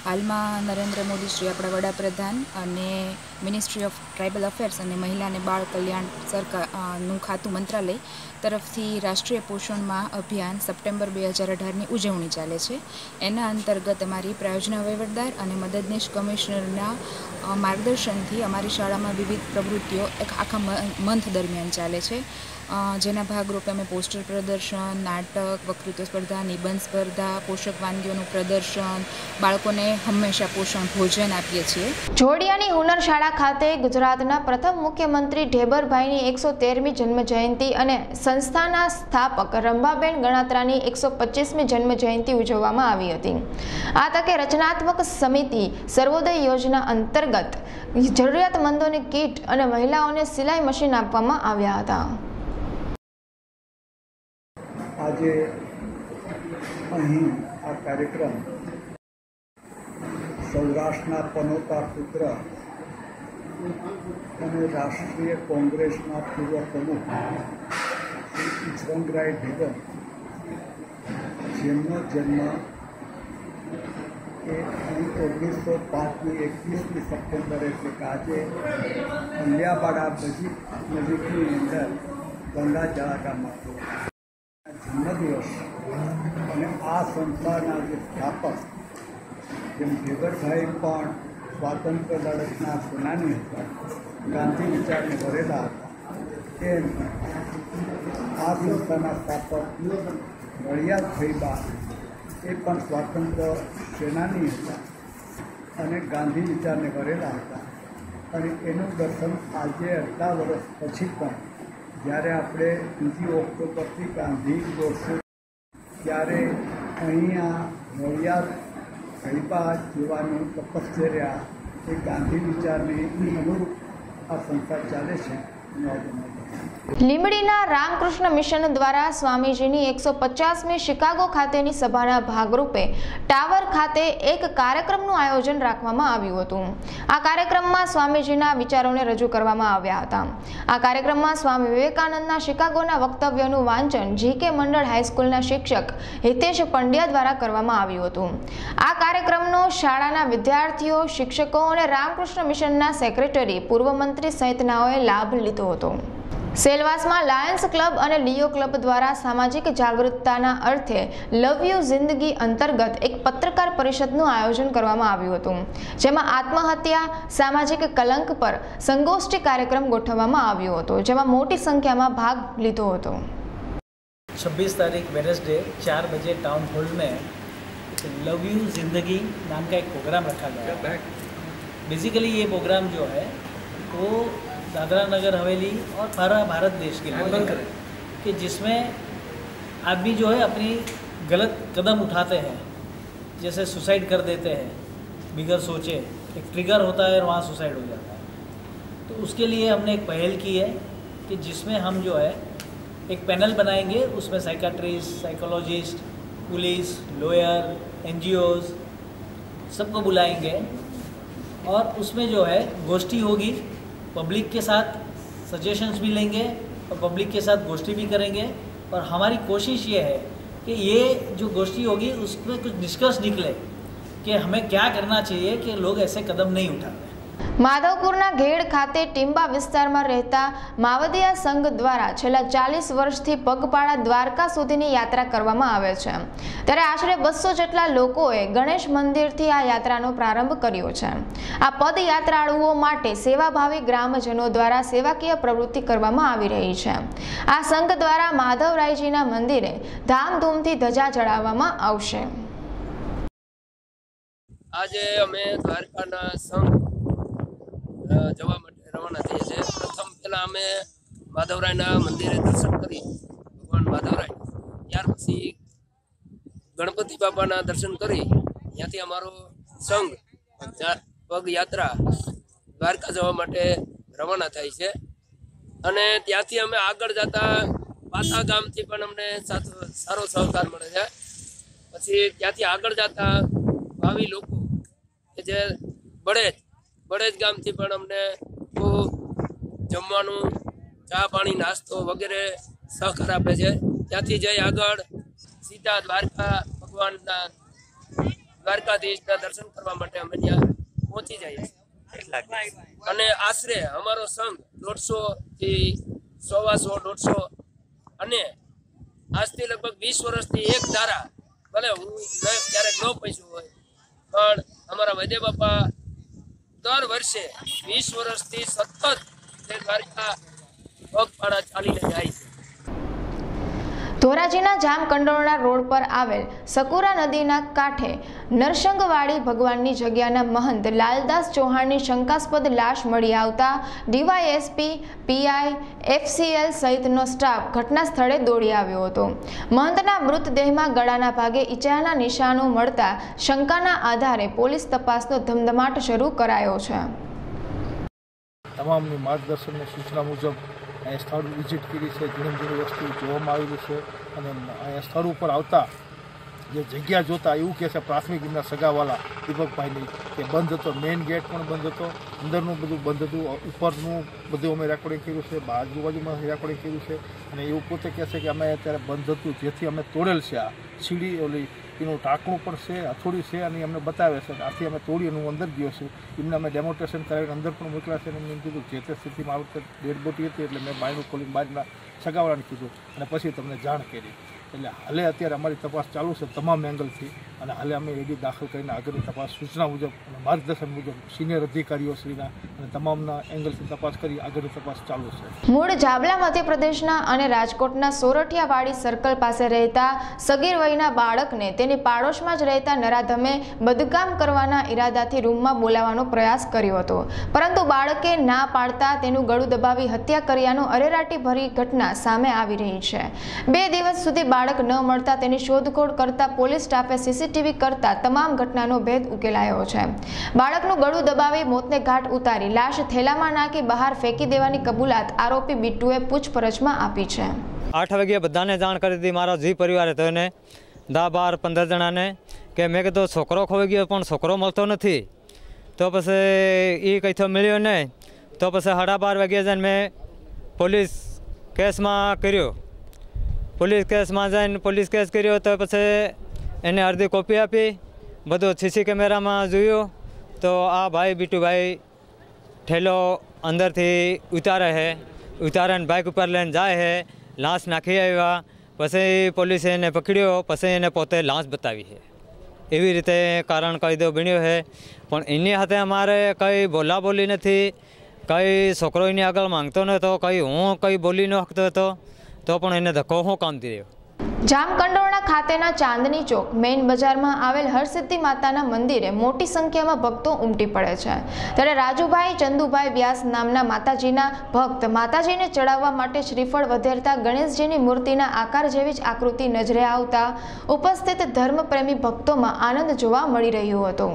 હાલમાં નરેન્દ્ર મોદી શ્રી આપણા વડાપ્રધાન અને મિનિસ્ટ્રી ઓફ ટ્રાઇબલ અફેર્સ અને મહિલા અને બાળ કલ્યાણ સરકારનું ખાતું મંત્રાલય તરફથી રાષ્ટ્રીય પોષણ માહ અભિયાન સપ્ટેમ્બર બે હજાર અઢારની ઉજવણી ચાલે છે. એના અંતર્ગત અમારી પ્રાયોજના વહીવટદાર અને મદદનીશ કમિશનરના માર્ગદર્શનથી અમારી શાળામાં વિવિધ પ્રવૃત્તિઓ એક આખા મંથ દરમિયાન ચાલે છે. જેના ભાગરૂપે અમે પોસ્ટર પ્રદર્શન, નાટક, વક્તૃત્વ સ્પર્ધા, નિબંધ સ્પર્ધા, પોષક વાનગીઓનું પ્રદર્શન, બાળકોને હંમેશા પોષણ ભોજન આપીએ છીએ. જોડિયાની હુનર શાળા ખાતે ગુજરાતના પ્રથમ મુખ્યમંત્રી ઢેબરભાઈની એકસો તેરમી જન્મ જયંતિ અને સંસ્થાના સ્થાપક રંભાબેન ગણાત્રાની એકસો પચીસમી જન્મ જયંતિ ઉજવવામાં આવી હતી. આ તકે રચનાત્મક સમિતિ સર્વોદય યોજના અંતર્ગત જરૂરિયાતમંદોને કીટ અને મહિલાઓને સિલાઈ મશીન આપવામાં આવ્યા હતા. આજે અહીં આ કાર્યક્રમ સૌરાષ્ટ્રના પનોતા પુત્ર અને રાષ્ટ્રીય કોંગ્રેસના પૂર્વ પ્રમુખ શ્રી ઈશ્વરરાય ઢેબર, જેમનો જન્મ એ ઓગણીસો પાંચની એકવીસમી સપ્ટેમ્બર એટલે કે આજે અંડિયાપાડા નજીક નજીકની અંદર ગંગાજળા ગામમાં થયો જન્મદિવસ અને આ સંસ્થાના જે સ્થાપક જેમ ઢેબરભાઈ પણ સ્વાતંત્ર્ય લડતના સેનાની હતા, ગાંધી વિચારને ભરેલા હતા, એમ આ સંસ્થાના સ્થાપક રળિયાભાઈ બા એ પણ સ્વાતંત્ર્ય સેનાની હતા અને ગાંધી વિચારને ભરેલા હતા. અને એનું દર્શન આજે આટલા વર્ષ પછી પણ જ્યારે આપણે બીજી ઓક્ટોબરથી ગાંધી જોડશું ત્યારે અહીંયા રળિયાત ગઈબા જેવાનું તપશ્ચર્યા એ ગાંધી વિચારની અનુરૂપ આ સંસ્થા ચાલે છે. લીંબડીના રામકૃષ્ણ મિશન દ્વારા સ્વામીજીની એકસો પચાસમી શિકાગો ખાતેની સભાના ભાગરૂપે ટાવર ખાતે એક કાર્યક્રમનું આયોજન રાખવામાં આવ્યું હતું. આ કાર્યક્રમમાં સ્વામીજીના વિચારોને રજૂ કરવામાં આવ્યા હતા. આ કાર્યક્રમમાં સ્વામી વિવેકાનંદના શિકાગોના વક્તવ્યનું વાંચન જી કે મંડળ હાઈસ્કૂલના શિક્ષક હિતેશ પંડ્યા દ્વારા કરવામાં આવ્યું હતું. આ કાર્યક્રમનો શાળાના વિદ્યાર્થીઓ, શિક્ષકો અને રામકૃષ્ણ મિશનના સેક્રેટરી, પૂર્વ મંત્રી સહિતનાઓએ લાભ લીધો હતો. સેલવાસમાં લાયન્સ ક્લબ અને લિયો ક્લબ દ્વારા સામાજિક જાગૃતતાના અર્થે લવ યુ જિંદગી અંતર્ગત એક પત્રકાર પરિષદનું આયોજન કરવામાં આવ્યું હતું, જેમાં આત્મહત્યા, સામાજિક કલંક પર સંગોષ્ઠી કાર્યક્રમ ગોઠવવામાં આવ્યો હતો, જેમાં મોટી સંખ્યામાં ભાગ લીધો હતો. छब्बीस तारीख वेडनेसडे चार बजे टाउन हॉल में लव यू जिंदगी नाम का एक प्रोग्राम रखा गया है. बेसिकली ये प्रोग्राम जो है वो दादरा नगर हवेली और सारा भारत देश के लिए कि जिसमें आदमी जो है अपनी गलत कदम उठाते हैं, जैसे सुसाइड कर देते हैं बिगर सोचे, एक ट्रिगर होता है और वहाँ सुसाइड हो जाता है. तो उसके लिए हमने एक पहल की है कि जिसमें हम जो है एक पैनल बनाएंगे, उसमें psychiatrist, psychologist, police, lawyer, NGOs सबको बुलाएंगे और उसमें जो है गोष्ठी होगी, पब्लिक के साथ सजेशंस भी लेंगे और पब्लिक के साथ गोष्ठी भी करेंगे. और हमारी कोशिश ये है कि ये जो गोष्ठी होगी उसमें कुछ निष्कर्ष निकले कि हमें क्या करना चाहिए कि लोग ऐसे कदम नहीं उठाएं. માધવપુરના ઘેડ ખાતે ટીંબા વિસ્તારમાં રહેતા માવદિયા સંઘ દ્વારા છેલ્લા ચાલીસ વર્ષથી પગપાળા દ્વારકા સુધીની યાત્રા કરવામાં આવે છે. ત્યારે આશરે બસો જેટલા લોકોએ ગણેશ મંદિરથી આ યાત્રાનો પ્રારંભ કર્યો છે. આ પદયાત્રાળુઓ માટે સેવાભાવી ગ્રામજનો દ્વારા સેવાકીય પ્રવૃત્તિ કરવામાં આવી રહી છે. આ સંઘ દ્વારા માધવરાયજીના મંદિરે ધામધૂમથી ધજા ચડાવવામાં આવશે. આજે અમે દ્વારકાના સંઘ જવા માટે રવાના થઈએ છીએ. પ્રથમ પહેલાં અમે માધવરાયના મંદિરે દર્શન કરી ભગવાન માધવરાય, ત્યાર પછી ગણપતિ બાપાના દર્શન કરી ત્યાંથી અમારો સંઘ પગ યાત્રા દ્વારકા જવા માટે રવાના થાય છે. અને ત્યાંથી અમે આગળ જતા પાથા ગામથી પણ અમને સારો સહકાર મળે છે. પછી ત્યાંથી આગળ જતા ભાવિ લોકો કે જે બળેજ બળેજ ગામથી પણ અમને જમવાનું, ચા પાણી, નાસ્તો વગેરે સહકાર આપે છે. ત્યાંથી જઈ આગળ સીધા દ્વારકા ભગવાનના દ્વારકાધીશના દર્શન કરવા માટે અમે ત્યાં પહોંચી જઈએ છીએ અને આશરે અમારો સંઘ દોઢસો થી સવાસો દોઢસો અને આજથી લગભગ વીસ વર્ષથી એક ધારા ભલે હું ક્યારેક ન પૈસું હોય પણ અમારા વૈદ્ય બાપા દર વર્ષે વીસ વર્ષથી સતત તે દ્વારકા પગપાળા ચાલીને જાય છે। ધોરાજીના જામકંડોરણા રોડ પર આવેલ સકુરા નદીના કાંઠે નરસંગવાડી ભગવાનની જગ્યાના મહંત લાલદાસ ચૌહાણની શંકાસ્પદ લાશ મળી આવતા ડીવાયએસપી, પીઆઈ, એફસીએલ સહિતનો સ્ટાફ ઘટના સ્થળે દોડી આવ્યો હતો। મહંતના મૃતદેહમાં ગળાના ભાગે ઈજાના નિશાનો મળતા શંકાના આધારે પોલીસ તપાસનો ધમધમાટ શરૂ કરાયો છે। તમામની માર્ગદર્શનની સૂચના મુજબ અહીંયા સ્થળ વિઝિટ કરી છે, ઘણી ઘણી વસ્તુ જોવામાં આવેલી છે અને અહીંયા સ્થળ ઉપર આવતા જે જગ્યા જોતા એવું કહે છે પ્રાથમિક એમના સગાવાલા દીપકભાઈની કે બંધ હતો, મેઇન ગેટ પણ બંધ હતો, અંદરનું બધું બંધ હતું, ઉપરનું બધું અમે રેકોર્ડિંગ કર્યું છે, આજુબાજુમાં રેકોર્ડિંગ કર્યું છે અને એવું પોતે કહે છે કે અમે અત્યારે બંધ હતું જેથી અમે તોડેલ છે। આ સીડી ઓલી એનું ટાંકણું પણ છે, હથોડી છે અને અમને બતાવે છે આથી અમે તોડી અને હું અંદર ગયો છું। એમને અમે ડેમોન્સ્ટ્રેશન કરાવીને અંદર પણ મોકલ્યા છે અને એમને કીધું જે તે સ્થિતિમાં આ વખતે ડેડ બોડી હતી એટલે મેં બાયનું ખોલીને બહારના સગાવાળાને કીધું અને પછી તમને જાણ કરી। એટલે હાલે અત્યારે અમારી તપાસ ચાલુ છે તમામ એંગલથી અને હાલે અમે એડી દાખલ કરીને આગળની તપાસ સૂચના મુજબ અને માર્ગદર્શન મુજબ સિનિયર અધિકારીઓ શ્રીના અને તમામના એંગલથી તપાસ કરી આગળની તપાસ ચાલુ છે। મૂળ જાબલા મધ્યપ્રદેશના અને રાજકોટના સોરઠિયાવાડી સર્કલ પાસે રહેતા સગીર વયના બાળકને તેની પાડોશમાં જ રહેતા નરાધમે બદકામ કરવાના ઈરાદાથી રૂમમાં બોલાવવાનો પ્રયાસ કર્યો હતો, પરંતુ બાળકે ના પાડતા તેનું ગળું દબાવી હત્યા કર્યાનો અરેરાટી ભરી ઘટના સામે આવી રહી છે। બે દિવસ સુધી બાળક ન મળતા તેની શોધખોળ કરતા પોલીસ સ્ટાફે સીસીટીવી કરતા તમામ ઘટનાનો ભેદ ઉકેલાયો છે। બાળકનું ગળું દબાવી મોતને ઘાટ ઉતારી લાશ થેલામાં નાખી બહાર ફેંકી દેવાની કબૂલાત આરોપી બીટુએ પૂછપરછમાં આપી છે। આઠ વાગ્યે બધાને જાણ કરી દીધી, મારા જી પરિવારે તો એને દસ બાર પંદર જણાને કે મેં કીધું છોકરો ખોઈ ગયો પણ છોકરો મળતો નથી, તો પછી એ કંઈ મળ્યો નહીં, તો પછી સાડા બાર વાગ્યે જઈને મેં પોલીસ કેસમાં કર્યો। પોલીસ કેસમાં જઈને પોલીસ કેસ કર્યો તો પછી એને અડધી કોપી આપી, બધું સીસી કેમેરામાં જોયું તો આ ભાઈ બીટુભાઈ ઠેલો અંદરથી ઉતારે છે, ઉતારીને બાઇક ઉપર લઈને જાય છે, લાશ નાખી આવ્યા, પછી પોલીસે એને પકડ્યો, પછી એને પોતે લાશ બતાવી છે। એવી રીતે કારણ કાયદો બન્યો છે, પણ એની સાથે અમારે કંઈ બોલા બોલી નથી, કંઈ છોકરો એની આગળ માંગતો નહોતો, કંઈ હું કંઈ બોલી ન શકતો હતો, તો પણ એને ધક્કો હું કામતી રહ્યો। જામકંડોરણા ખાતેના ચાંદની ચોક મેઇન બજારમાં આવેલ હરસિદ્ધિ માતાના મંદિરે મોટી સંખ્યામાં ભક્તો ઉમટી પડે છે, ત્યારે રાજુભાઈ ચંદુભાઈ વ્યાસ નામના માતાજીના ભક્ત માતાજીને ચડાવવા માટે શ્રીફળ વધેરતા ગણેશજીની મૂર્તિના આકાર જેવી જ આકૃતિ નજરે આવતા ઉપસ્થિત ધર્મપ્રેમી ભક્તોમાં આનંદ જોવા મળી રહ્યો હતો।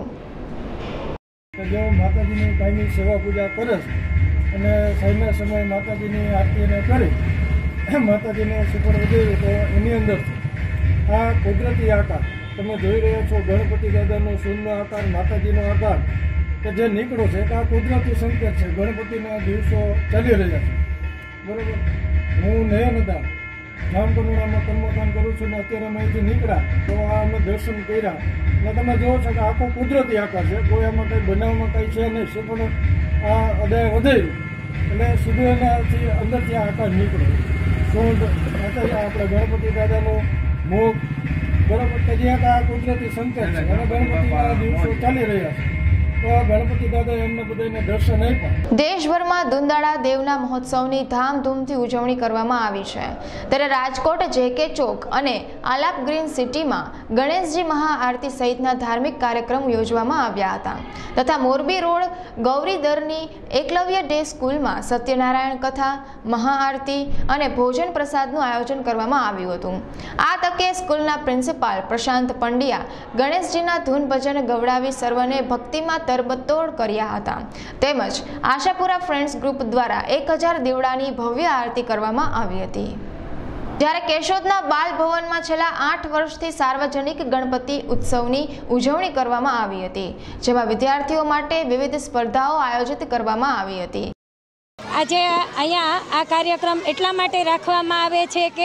જો માતાજીની કાયમી સેવા પૂજા કરે છે અને સાંજના સમયે માતાજીની આરતીને કરે, માતાજીને શ્રીફળ વધેર્યું તો એની અંદર આ કુદરતી આકાર તમે જોઈ રહ્યા છો, ગણપતિ દાદાનો શૂન્ય આકાર, માતાજીનો આકાર કે જે નીકળ્યો છે કે આ કુદરતી સંકેત છે। ગણપતિના દિવસો ચાલી રહ્યા છે, બરાબર। હું નયનદાન જામકંડોરણામાં કર્મકાંડ કરું છું ને અત્યારે અમે અહીંથી નીકળ્યા તો આ અમે દર્શન કર્યા અને તમે જુઓ છો કે આખો કુદરતી આકાર છે, કોઈ આમાં કંઈ બનાવમાં કંઈ છે નહીં, શ્રીફળ આ અદાય વધેર્યું એટલે સીધું એનાથી અંદરથી આ આકાર નીકળ્યો। સૂંઢ આપણે ગણપતિ દાદાનો મુખ, બરાબર, કે જે આ કુદરતી સંકેત છે અને ગણપતિના દિવસો ચાલી રહ્યા છે તો ગણપતિ દાદા એમને બધાને દર્શન આપ્યા। દેશભરમાં દુંદાળા દેવના મહોત્સવની ધામધૂમથી ઉજવણી કરવામાં આવી છે, ત્યારે રાજકોટ જેકે ચોક અને આલાપ ગ્રીન સિટીમાં ગણેશજી મહાઆરતી સહિતના ધાર્મિક કાર્યક્રમ યોજવામાં આવ્યા હતા, તથા મોરબી રોડ ગૌરીદરની એકલવ્ય ડે સ્કૂલમાં સત્યનારાયણ કથા, મહાઆરતી અને ભોજન પ્રસાદનું આયોજન કરવામાં આવ્યું હતું। આ તકે સ્કૂલના પ્રિન્સિપાલ પ્રશાંત પંડ્યા ગણેશજીના ધૂન ભજન ગવડાવી સર્વને ભક્તિમાં તરબતોડ કર્યા હતા, તેમજ આશાપુરા ફ્રેન્ડ્સ ગ્રુપ દ્વારા એક હજાર દીવડાની ભવ્ય આરતી કરવામાં આવી હતી। જ્યારે કેશોદના બાલ ભવનમાં છેલ્લા આઠ વર્ષથી સાર્વજનિક ગણપતિ ઉત્સવની ઉજવણી કરવામાં આવી હતી, જેમાં વિદ્યાર્થીઓ માટે વિવિધ સ્પર્ધાઓ આયોજિત કરવામાં આવી હતી। આજે અહીંયા આ કાર્યક્રમ એટલા માટે રાખવામાં આવે છે કે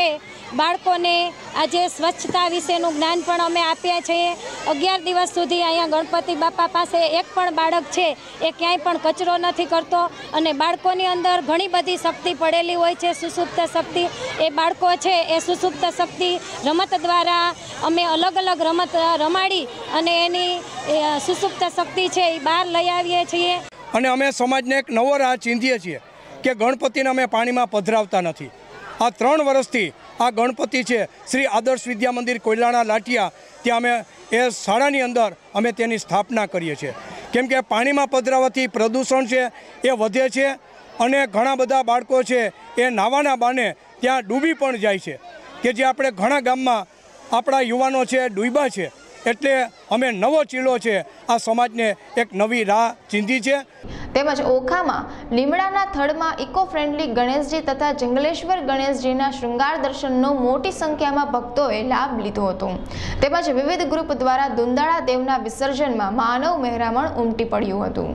બાળકોને આજે સ્વચ્છતા વિશેનું જ્ઞાન પણ અમે આપ્યા છીએ. અગિયાર દિવસ સુધી અહીંયા ગણપતિ બાપા પાસે એક પણ બાળક છે એ ક્યાંય પણ કચરો નથી કરતો અને બાળકોની અંદર ઘણી બધી શક્તિ પડેલી હોય છે, સુસુપ્ત શક્તિ. એ બાળકો છે એ સુસુપ્ત શક્તિ રમત દ્વારા અમે અલગ અલગ રમત રમાડી અને એની સુસુપ્ત શક્તિ છે એ બહાર લઈ આવીએ છીએ. અને અમે સમાજને એક નવો રાહ ચીંધીએ છીએ કે ગણપતિને અમે પાણીમાં પધરાવતા નથી. આ ત્રણ વર્ષથી આ ગણપતિ છે શ્રી આદર્શ વિદ્યા મંદિર કોયલાણા લાઠિયા, ત્યાં અમે એ શાળાની અંદર અમે તેની સ્થાપના કરીએ છીએ. કેમ કે પાણીમાં પધરાવવાથી પ્રદૂષણ છે એ વધે છે અને ઘણા બધા બાળકો છે એ નાવાના બાને ત્યાં ડૂબી પણ જાય છે, કે જે આપણે ઘણા ગામમાં આપણા યુવાનો છે ડૂબ્યા છે. એટલે અમે નવો ચીલો છે આ સમાજને એક નવી રાહ ચીંધી છે. તેમજ ઓખામાં લીમડાના થડમાં ઇકો ફ્રેન્ડલી ગણેશજી તથા જંગલેશ્વર ગણેશજીના શૃંગાર દર્શનનો મોટી સંખ્યામાં ભક્તોએ લાભ લીધો હતો. તેમજ વિવિધ ગ્રુપ દ્વારા દુંદાળા દેવના વિસર્જનમાં માનવ મહેરામણ ઉમટી પડ્યું હતું.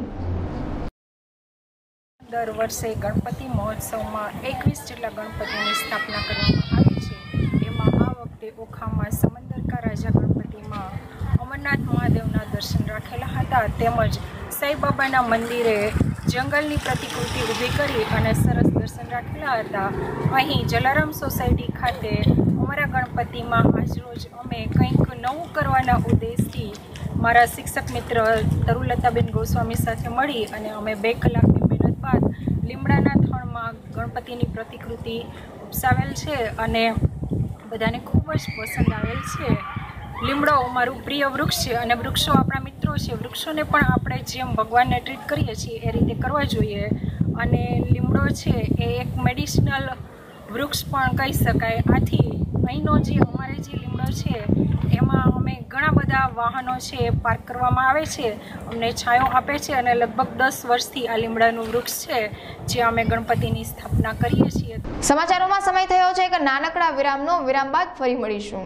દર વર્ષે ગણપતિ મહોત્સવમાં એકવીસ જેટલા ગણપતિની સ્થાપના કરવામાં આવી છે. એમાં આ વખતે ઓખામાં સમંદરકા રાજા ગણપતિમાં અમરનાથ મહાદેવના દર્શન રાખેલા હતા. તેમજ સાંઈબાબાના મંદિરે જંગલની પ્રતિકૃતિ ઊભી કરી અને સરસ દર્શન રાખેલા હતા. અહીં જલારામ સોસાયટી ખાતે અમારા ગણપતિમાં આજરોજ અમે કંઈક નવું કરવાના ઉદ્દેશથી મારા શિક્ષક મિત્ર તરુલતાબેન ગોસ્વામી સાથે મળી અને અમે બે કલાકની મહેનત બાદ લીમડાના થણમાં ગણપતિની પ્રતિકૃતિ ઉપસાવેલ છે અને બધાને ખૂબ જ પસંદ આવેલ છે. લીમડો અમારું પ્રિય વૃક્ષ છે અને વૃક્ષો આપણા મિત્રો છે. વૃક્ષોને પણ આપણે જેમ ભગવાનને ટ્રીટ કરીએ છીએ એ રીતે કરવા જોઈએ. અને લીમડો છે એ એક મેડિસિનલ વૃક્ષ પણ કહી શકાય. આથી અહીંનો જે અમારે જે લીમડો છે એમાં અમે ઘણા બધા વાહનો છે પાર્ક કરવામાં આવે છે, અમને છાંયો આપે છે અને લગભગ દસ વર્ષથી આ લીમડાનું વૃક્ષ છે જે અમે ગણપતિની સ્થાપના કરીએ છીએ. સમાચારોમાં સમય થયો છે કે નાનકડા વિરામનો. વિરામ બાદ ફરી મળીશું.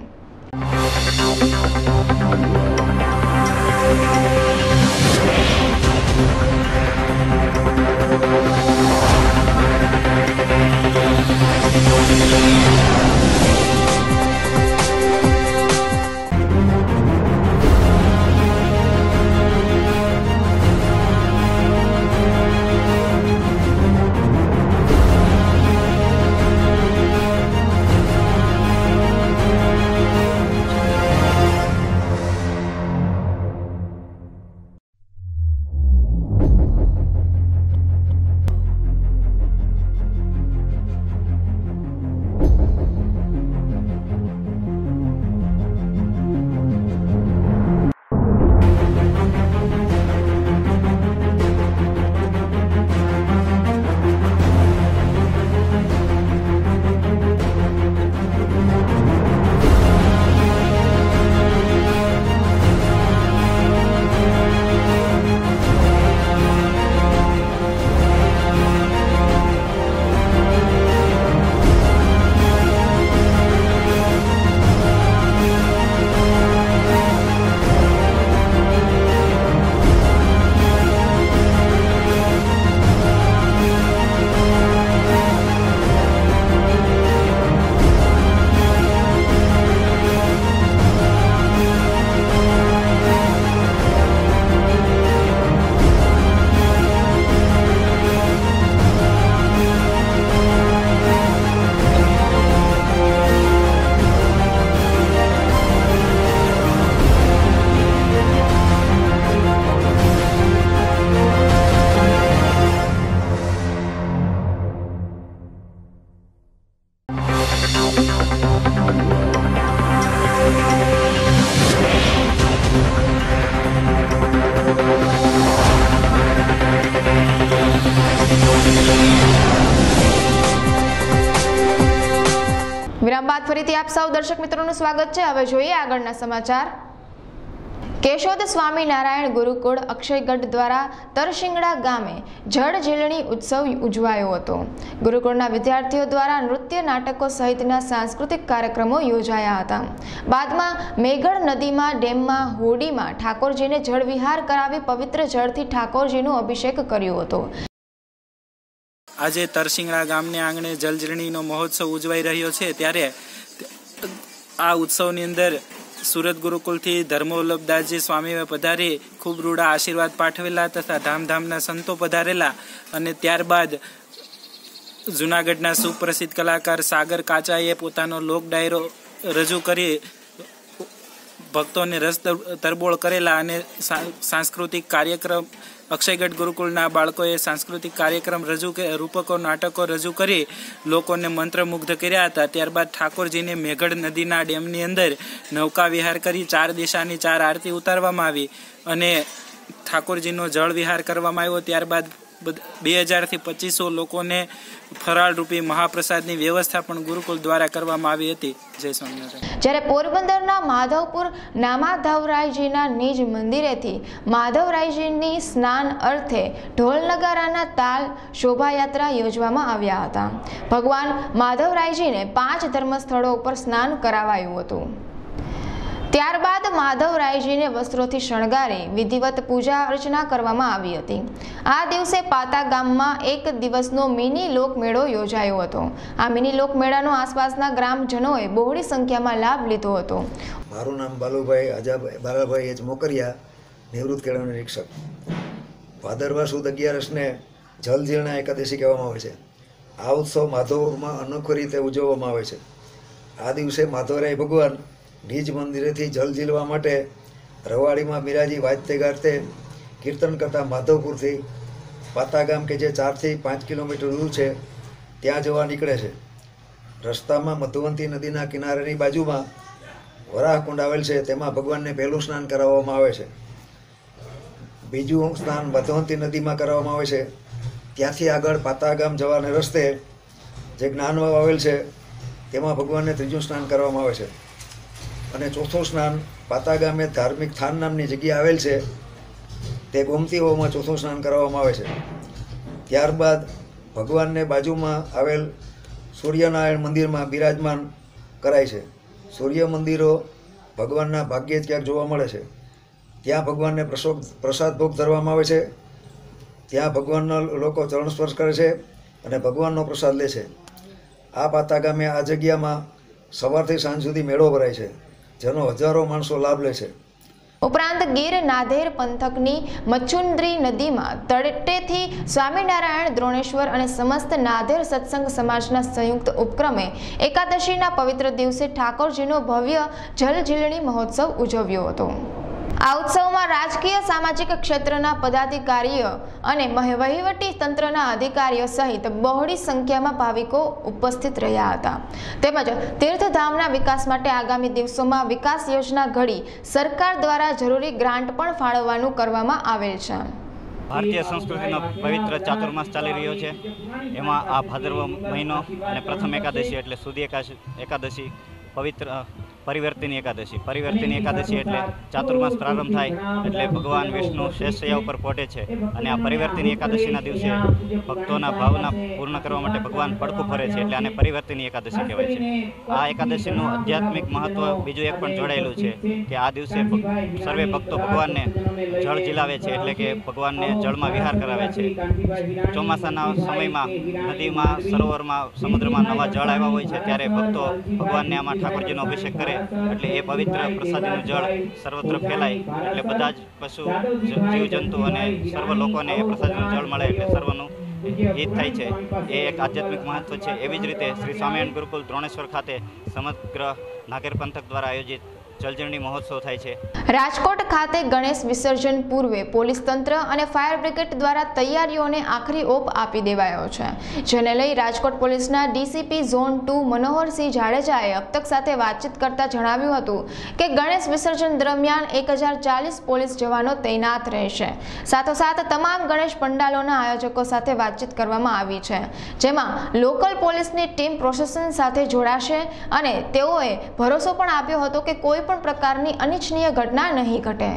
વિરામ બાદ ફરીથી આપ સૌ દર્શક મિત્રોનું સ્વાગત છે. હવે જોઈએ આગળના સમાચાર. કેશોદ સ્વામિનારાયણ ગુરુકુળ અક્ષયગઢ દ્વારા તરશિંગડા ગામે જળ ઝીલણી ઉત્સવ ઉજવાયો હતો. ગુરુકુળના વિદ્યાર્થીઓ દ્વારા નૃત્ય, નાટકો સહિતના સાંસ્કૃતિક કાર્યક્રમો યોજાયા હતા. બાદમાં મેઘડ નદીમાં ડેમમાં હોડીમાં ઠાકોરજીને જળવિહાર કરાવી પવિત્ર જળથી ઠાકોરજીનો અભિષેક કર્યો હતો. આજે તરશિંગડા ગામને આંગણે જળઝીલણીનો મહોત્સવ ઉજવાઈ રહ્યો છે, ત્યારે આ ઉત્સવની અંદર સુરત ગુરુકુલથી ધર્મવલ્લભદાસજી સ્વામીએ પધારી ખૂબ રૂડા આશીર્વાદ પાઠવેલા તથા ધામધામના સંતો પધારેલા અને ત્યારબાદ જૂનાગઢના સુપ્રસિદ્ધ કલાકાર સાગર કાચાએ પોતાનો લોક ડાયરો રજૂ કરી ભક્તોને રસ તરબોળ કરેલા અને સાંસ્કૃતિક કાર્યક્રમ અક્ષયગઢ ગુરુકુળના બાળકોએ સાંસ્કૃતિક કાર્યક્રમ રજૂ રૂપકો નાટકો રજૂ કરી લોકોને મંત્રમુગ્ધ કર્યા હતા. ત્યારબાદ ઠાકોરજીને મેઘડ નદીના ડેમની અંદર નૌકા વિહાર કરી ચાર દિશાની ચાર આરતી ઉતારવામાં આવી અને ઠાકોરજીનો જળ વિહાર કરવામાં આવ્યો. ત્યારબાદ બે હજારથી પચીસો લોકોને ફરાળ રૂપી મહાપ્રસાદની વ્યવસ્થા પણ ગુરુકુલ દ્વારા કરવામાં આવી હતી. જય સ્વામિનારાયણ. જ્યારે પોરબંદરના માધવપુર નામાધવરાયજીના નિજ મંદિરેથી માધવરાયજીની સ્નાન અર્થે ઢોલ નગારાના તાલ શોભાયાત્રા યોજવામાં આવ્યા હતા. ભગવાન માધવરાયજીને પાંચ ધર્મસ્થળો ઉપર સ્નાન કરાવાયું હતું. ત્યારબાદ માધવરાયજીને વસ્ત્રોથી શણગારી વિધિવત પૂજા અર્ચના કરવામાં આવી હતી. આ દિવસે પાતા ગામમાં એક દિવસનો મિની લોકમેળો યોજાયો હતો. આ મિની લોકમેળાનો આસપાસના ગ્રામજનોએ બહોળી સંખ્યામાં લાભ લીધો હતો. મારું નામ બાલુભાઈ અજાભાઈ બાલાભાઈ એચ મોકરિયા, નિવૃત્ત કેળવણી નિરીક્ષક. ભાદરવા સુદ અગિયારસને જલજીર્ણા એકાદશી કહેવામાં આવે છે. આ ઉત્સવ માધવપુરમાં અનોખી રીતે ઉજવવામાં આવે છે. આ દિવસે માધવરાય ભગવાન નિજ મંદિરેથી જલ ઝીલવા માટે રવાડીમાં બિરાજી વાજતે ગાજતે કીર્તન કરતા માધવપુરથી પાતા ગામ કે જે ચારથી પાંચ કિલોમીટર દૂર છે ત્યાં જવા નીકળે છે. રસ્તામાં મધુવંતી નદીના કિનારાની બાજુમાં વરાહકુંડ આવેલ છે. તેમાં ભગવાનને પહેલું સ્નાન કરાવવામાં આવે છે. બીજું સ્નાન મધુવંતી નદીમાં કરાવવામાં આવે છે. ત્યાંથી આગળ પાતા ગામ જવાને રસ્તે જે જ્ઞાનવાવ આવેલ છે તેમાં ભગવાનને ત્રીજું સ્નાન કરવામાં આવે છે. અને ચોથું સ્નાન પાતા ગામે ધાર્મિક થાન નામની જગ્યા આવેલ છે તે ગોમતી હોમાં ચોથું સ્નાન કરવામાં આવે છે. ત્યારબાદ ભગવાનને બાજુમાં આવેલ સૂર્યનારાયણ મંદિરમાં બિરાજમાન કરાય છે. સૂર્ય મંદિરો ભગવાનના ભાગ્યે જ ક્યાંક જોવા મળે છે. ત્યાં ભગવાનને પ્રસોદ પ્રસાદ ભોગ ધરવામાં આવે છે. ત્યાં ભગવાનના લોકો ચરણ સ્પર્શ કરે છે અને ભગવાનનો પ્રસાદ લે છે. આ પાતા ગામે આ જગ્યામાં સવારથી સાંજ સુધી મેળો ભરાય છે, જેનો હજારો માણસો લાભ લે છે. ઉપરાંત ગીર નાધેર પંથકની મચ્છુન્દ્રી નદીમાં તળેટેથી સ્વામિનારાયણ દ્રોણેશ્વર અને સમસ્ત નાધેર સત્સંગ સમાજના સંયુક્ત ઉપક્રમે એકાદશીના પવિત્ર દિવસે ઠાકોરજીનો ભવ્ય જલઝીલણી મહોત્સવ ઉજવ્યો હતો. આ ઉત્સવમાં રાજકીય સામાજિક ક્ષેત્રના પદાધિકારીઓ અને વહીવટી તંત્રના અધિકારીઓ સહિત બહોળી સંખ્યામાં ભાવિકો ઉપસ્થિત રહ્યા હતા. તેમજ તીર્થધામના વિકાસ માટે આગામી દિવસોમાં વિકાસ યોજના ઘડી સરકાર દ્વારા જરૂરી ગ્રાન્ટ પણ ફાળવવાનું કરવામાં આવેલ છે. ભારતીય સંસ્કૃતિનો પવિત્ર ચાતુર્માસ ચાલી રહ્યો છે. એમાં આ ભાદરવો મહિનો અને પ્રથમ એકાદશી એટલે સુદી એકાદશી પવિત્ર પરિવર્તિની એકાદશી પરિવર્તિની એકાદશી એટલે ચાતુર્માસ પ્રારંભ થાય એટલે ભગવાન વિષ્ણુ શેષશૈયા ઉપર પહોંચે છે અને આ પરિવર્તિની એકાદશીના દિવસે ભક્તોના ભાવના પૂર્ણ કરવા માટે ભગવાન પડખું ફરે છે એટલે આને પરિવર્તિની એકાદશી કહેવાય છે. આ એકાદશીનું આધ્યાત્મિક મહત્વ બીજું એક પણ જોડાયેલું છે કે આ દિવસે સર્વે ભક્તો ભગવાનને જળ ઝીલાવે છે એટલે કે ભગવાનને જળમાં વિહાર કરાવે છે. ચોમાસાના સમયમાં નદીમાં સરોવરમાં સમુદ્રમાં નવા જળ આવ્યા હોય છે ત્યારે ભક્તો ભગવાનને આમાં ઠાકોરજીનો અભિષેક કરે એટલે એ પવિત્ર પ્રસાદીનું જળ સર્વત્ર ફેલાય એટલે બધા જ પશુ જીવજંતુ અને સર્વ લોકોને એ પ્રસાદીનું જળ મળે એટલે સર્વનું હિત થાય છે. એ એક આધ્યાત્મિક મહત્વ છે. એવી જ રીતે શ્રી સ્વામિનારાયણ ગુરુકુલ દ્રોણેશ્વર ખાતે સમગ્ર નાગેર પંથક દ્વારા આયોજિત જલઝીલણી મહોત્સવ થાય છે. રાજકોટ ખાતે ગણેશ વિસર્જન પૂર્વે પોલીસ તંત્ર અને ફાયર બ્રિગેડ દ્વારા તૈયારીઓને આખરી ઓપ આપી દેવાયો છે, જેને લઈ રાજકોટ પોલીસના ડીસીપી ઝોન ટુ મનોહરસિંહ જાડેજાએ અબતક સાથે વાતચીત કરતા જણાવ્યું હતું કે ગણેશ વિસર્જન દરમિયાન એક હજાર ચાલીસ પોલીસ જવાનો તૈનાત રહેશે. સાથોસાથ તમામ ગણેશ પંડાલોના આયોજકો સાથે વાતચીત કરવામાં આવી છે, જેમાં લોકલ પોલીસની ટીમ પ્રોસેસન સાથે જોડાશે અને તેઓએ ભરોસો પણ આપ્યો હતો કે કોઈ પણ પ્રકારની અનિચ્છનીય ઘટના નહીં ઘટે.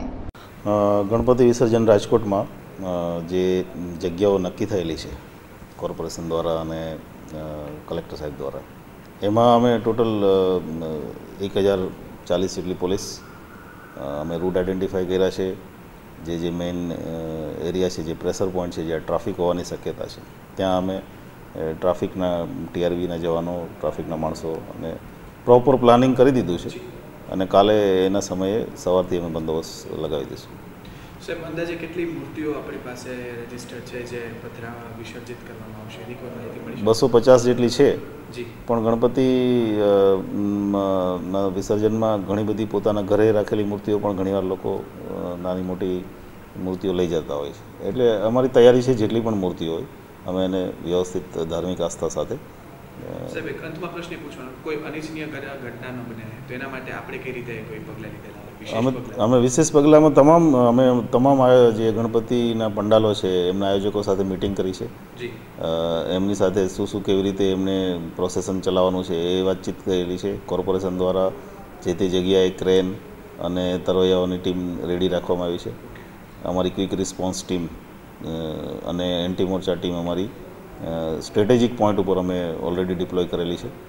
ગણપતિ વિસર્જન રાજકોટમાં જે જગ્યાઓ નક્કી થયેલી છે કોર્પોરેશન દ્વારા અને કલેક્ટર સાહેબ દ્વારા, એમાં અમે ટોટલ એક હજાર ચાલીસ જેટલી પોલીસ અમે રૂટ આઈડેન્ટિફાઈ કર્યા છે. જે જે મેઇન એરિયા છે, જે પ્રેશર પોઈન્ટ છે, જ્યાં ટ્રાફિક હોવાની શક્યતા છે, ત્યાં અમે ટ્રાફિકના ટીઆરબીના જવાનો, ટ્રાફિકના માણસો અને પ્રોપર પ્લાનિંગ કરી દીધું છે અને કાલે એના સમયે સવારથી અમે બંદોબસ્ત લગાવી દઈશું. સાહેબ, અંદાજે કેટલી મૂર્તિઓ આપણી પાસે રજીસ્ટર્ડ છે જે પધરા વિસર્જિત કરવામાં આવશે? એની કોઈ માહિતી મળી? બસો પચાસ જેટલી છે, જી. પણ ગણપતિ વિસર્જનમાં ઘણી બધી પોતાના ઘરે રાખેલી મૂર્તિઓ પણ ઘણીવાર લોકો નાની મોટી મૂર્તિઓ લઈ જતા હોય છે. એટલે અમારી તૈયારી છે જેટલી પણ મૂર્તિઓ હોય અમે એને વ્યવસ્થિત ધાર્મિક આસ્થા સાથે. સાહેબ, એક અંતમાં પ્રશ્ન પૂછવાનો, કોઈ અનિચ્છનીય ઘટના ન બને તો એના માટે આપણે કઈ રીતે કોઈ પગલાં લીધેલા? અમે અમે વિશેષ પગલાંમાં તમામ અમે તમામ જે ગણપતિના પંડાલો છે એમના આયોજકો સાથે મિટિંગ કરી છે. એમની સાથે શું શું કેવી રીતે એમને પ્રોસેસન ચલાવવાનું છે એ વાતચીત કરેલી છે. કોર્પોરેશન દ્વારા જે તે જગ્યાએ ક્રેન અને તરવૈયાઓની ટીમ રેડી રાખવામાં આવી છે. અમારી ક્વિક રિસ્પોન્સ ટીમ અને એન્ટી મોરચા ટીમ અમારી સ્ટ્રેટેજિક પોઈન્ટ ઉપર અમે ઓલરેડી ડિપ્લોય કરેલી છે.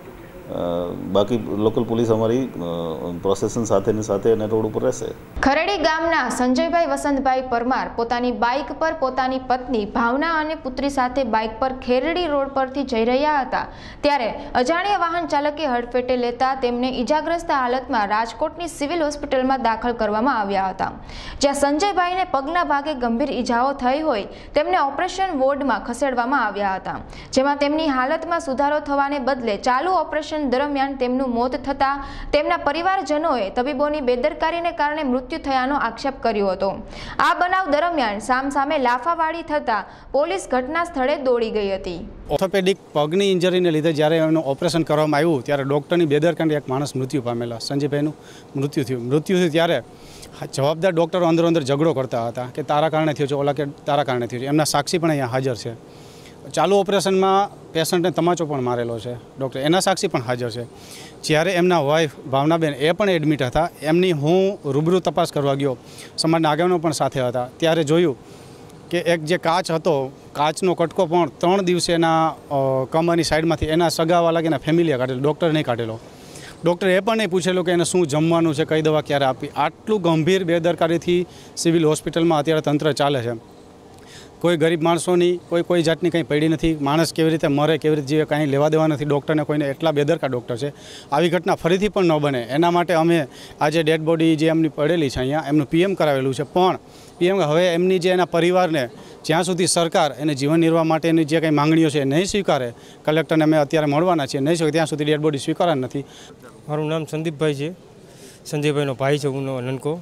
બાકી લોકલ પોલીસ અમારી પ્રોસેસન સાથેની સાથે અને રોડ ઉપર રહેશે. ખરેડી ગામના સંજયભાઈ વસંતભાઈ પરમાર પોતાની બાઇક પર પોતાની પત્ની ભાવના અને પુત્રી સાથે બાઇક પર ખેરડી રોડ પરથી જઈ રહ્યા હતા ત્યારે અજાણ્યા વાહન ચાલકે હડફેટે લેતા તેમને ઈજાગ્રસ્ત હાલતમાં રાજકોટની સિવિલ હોસ્પિટલમાં દાખલ કરવામાં આવ્યા હતા. જ્યાં સંજયભાઈને પગના ભાગે ગંભીર ઈજાઓ થઈ હોય તેમને ઓપરેશન વોર્ડમાં ખસેડવામાં આવ્યા હતા, જેમાં તેમની હાલતમાં સુધારો થવાને બદલે ચાલુ ઓપરેશન દરમિયાન તેમનું મોત થતા તેમના પરિવારજનોએ તબીબોની બેદરકારીને કારણે મૃત્યુ થયાનો આક્ષેપ કર્યો હતો. આ બનાવ દરમિયાન સામસામે લાફાવાળી થતા પોલીસ ઘટના સ્થળે દોડી ગઈ હતી. ઓર્થોપેડિક પગની ઇન્જરીને લીધે જ્યારે એનું ઓપરેશન કરવામાં આવ્યું ત્યારે ડૉક્ટરની બેદરકારી એક માણસ મૃત્યુ પામેલા સંજયભાઈનું મૃત્યુ થયું મૃત્યુ થયું ત્યારે જવાબદાર ડૉક્ટરો અંદર અંદર ઝઘડો કરતા હતા કે તારા કારણે થયો છે, ઓલા કે તારા કારણે થયું છે. એમના સાક્ષી પણ અહીંયા હાજર છે. ચાલુ ઓપરેશનમાં પેશન્ટને તમાચો પણ મારેલો છે ડૉક્ટર, એના સાક્ષી પણ હાજર છે. જ્યારે એમના વાઈફ ભાવનાબેન એ પણ એડમિટ હતા, એમની હું રૂબરૂ તપાસ કરવા ગયો, સમાજના આગેવાનો પણ સાથે હતા, ત્યારે જોયું કે એક જે કાચ હતો, કાચનો કટકો પણ ત્રણ દિવસે એના કમરની સાઈડમાંથી એના સગાવાલા કે એના ફેમિલીએ કાઢેલો, ડૉક્ટરે નહીં કાઢેલો. ડૉક્ટરે એ પણ નહીં પૂછેલું કે એને શું જમવાનું છે, કઈ દવા ક્યારે આપી. આટલું ગંભીર બેદરકારીથી સિવિલ હોસ્પિટલમાં અત્યારે તંત્ર ચાલે છે. કોઈ ગરીબ માણસોની કોઈ કોઈ જાતની કંઈ પડી નથી. માણસ કેવી રીતે મરે, કેવી રીતે જીવે, કાંઈ લેવા દેવા નથી ડૉક્ટરને, કોઈને. એટલા બેદરકાર ડૉક્ટર છે. આવી ઘટના ફરીથી પણ ન બને એના માટે અમે આજે ડેડ બોડી જે એમની પડેલી છે અહીંયા એમનું પીએમ કરાવેલું છે. પણ પીએમ હવે એમની જે એના પરિવારને જ્યાં સુધી સરકાર એને જીવન નિર્વાહ માટેની જે કંઈ માંગણીઓ છે એ નહીં સ્વીકારે, કલેક્ટરને અમે અત્યારે મળવાના છીએ, નહીં સ્વીકારે ત્યાં સુધી ડેડ બોડી સ્વીકારવા નથી. મારું નામ સંદીપભાઈ છે, સંજયભાઈનો ભાઈ છે હું નનકો.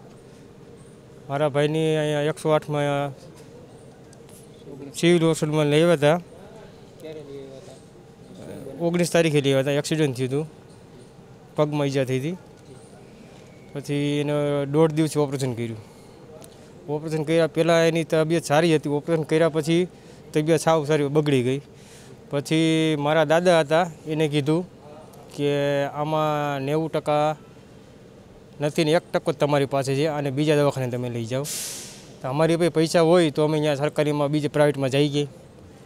મારા ભાઈની અહીંયા એકસો આઠમાં સિવિલ હોસ્પિટલમાં લઈ આવ્યા હતા. ઓગણીસ તારીખે લઈ આવ્યા હતા. એક્સિડન્ટ થયું હતું, પગમાં ઈજા થઈ હતી. પછી એને દોઢ દિવસે ઓપરેશન કર્યું. ઓપરેશન કર્યા પહેલાં એની તબિયત સારી હતી, ઓપરેશન કર્યા પછી તબિયત સાવ સારી બગડી ગઈ. પછી મારા દાદા હતા એને કીધું કે આમાં નેવું ટકા નથી ને એક ટકો તમારી પાસે છે અને બીજા દવાખાને તમે લઈ જાઓ. તો અમારી પાસે પૈસા હોય તો અમે અહીંયા સરકારીમાં બીજે પ્રાઇવેટમાં જઈ ગઈ.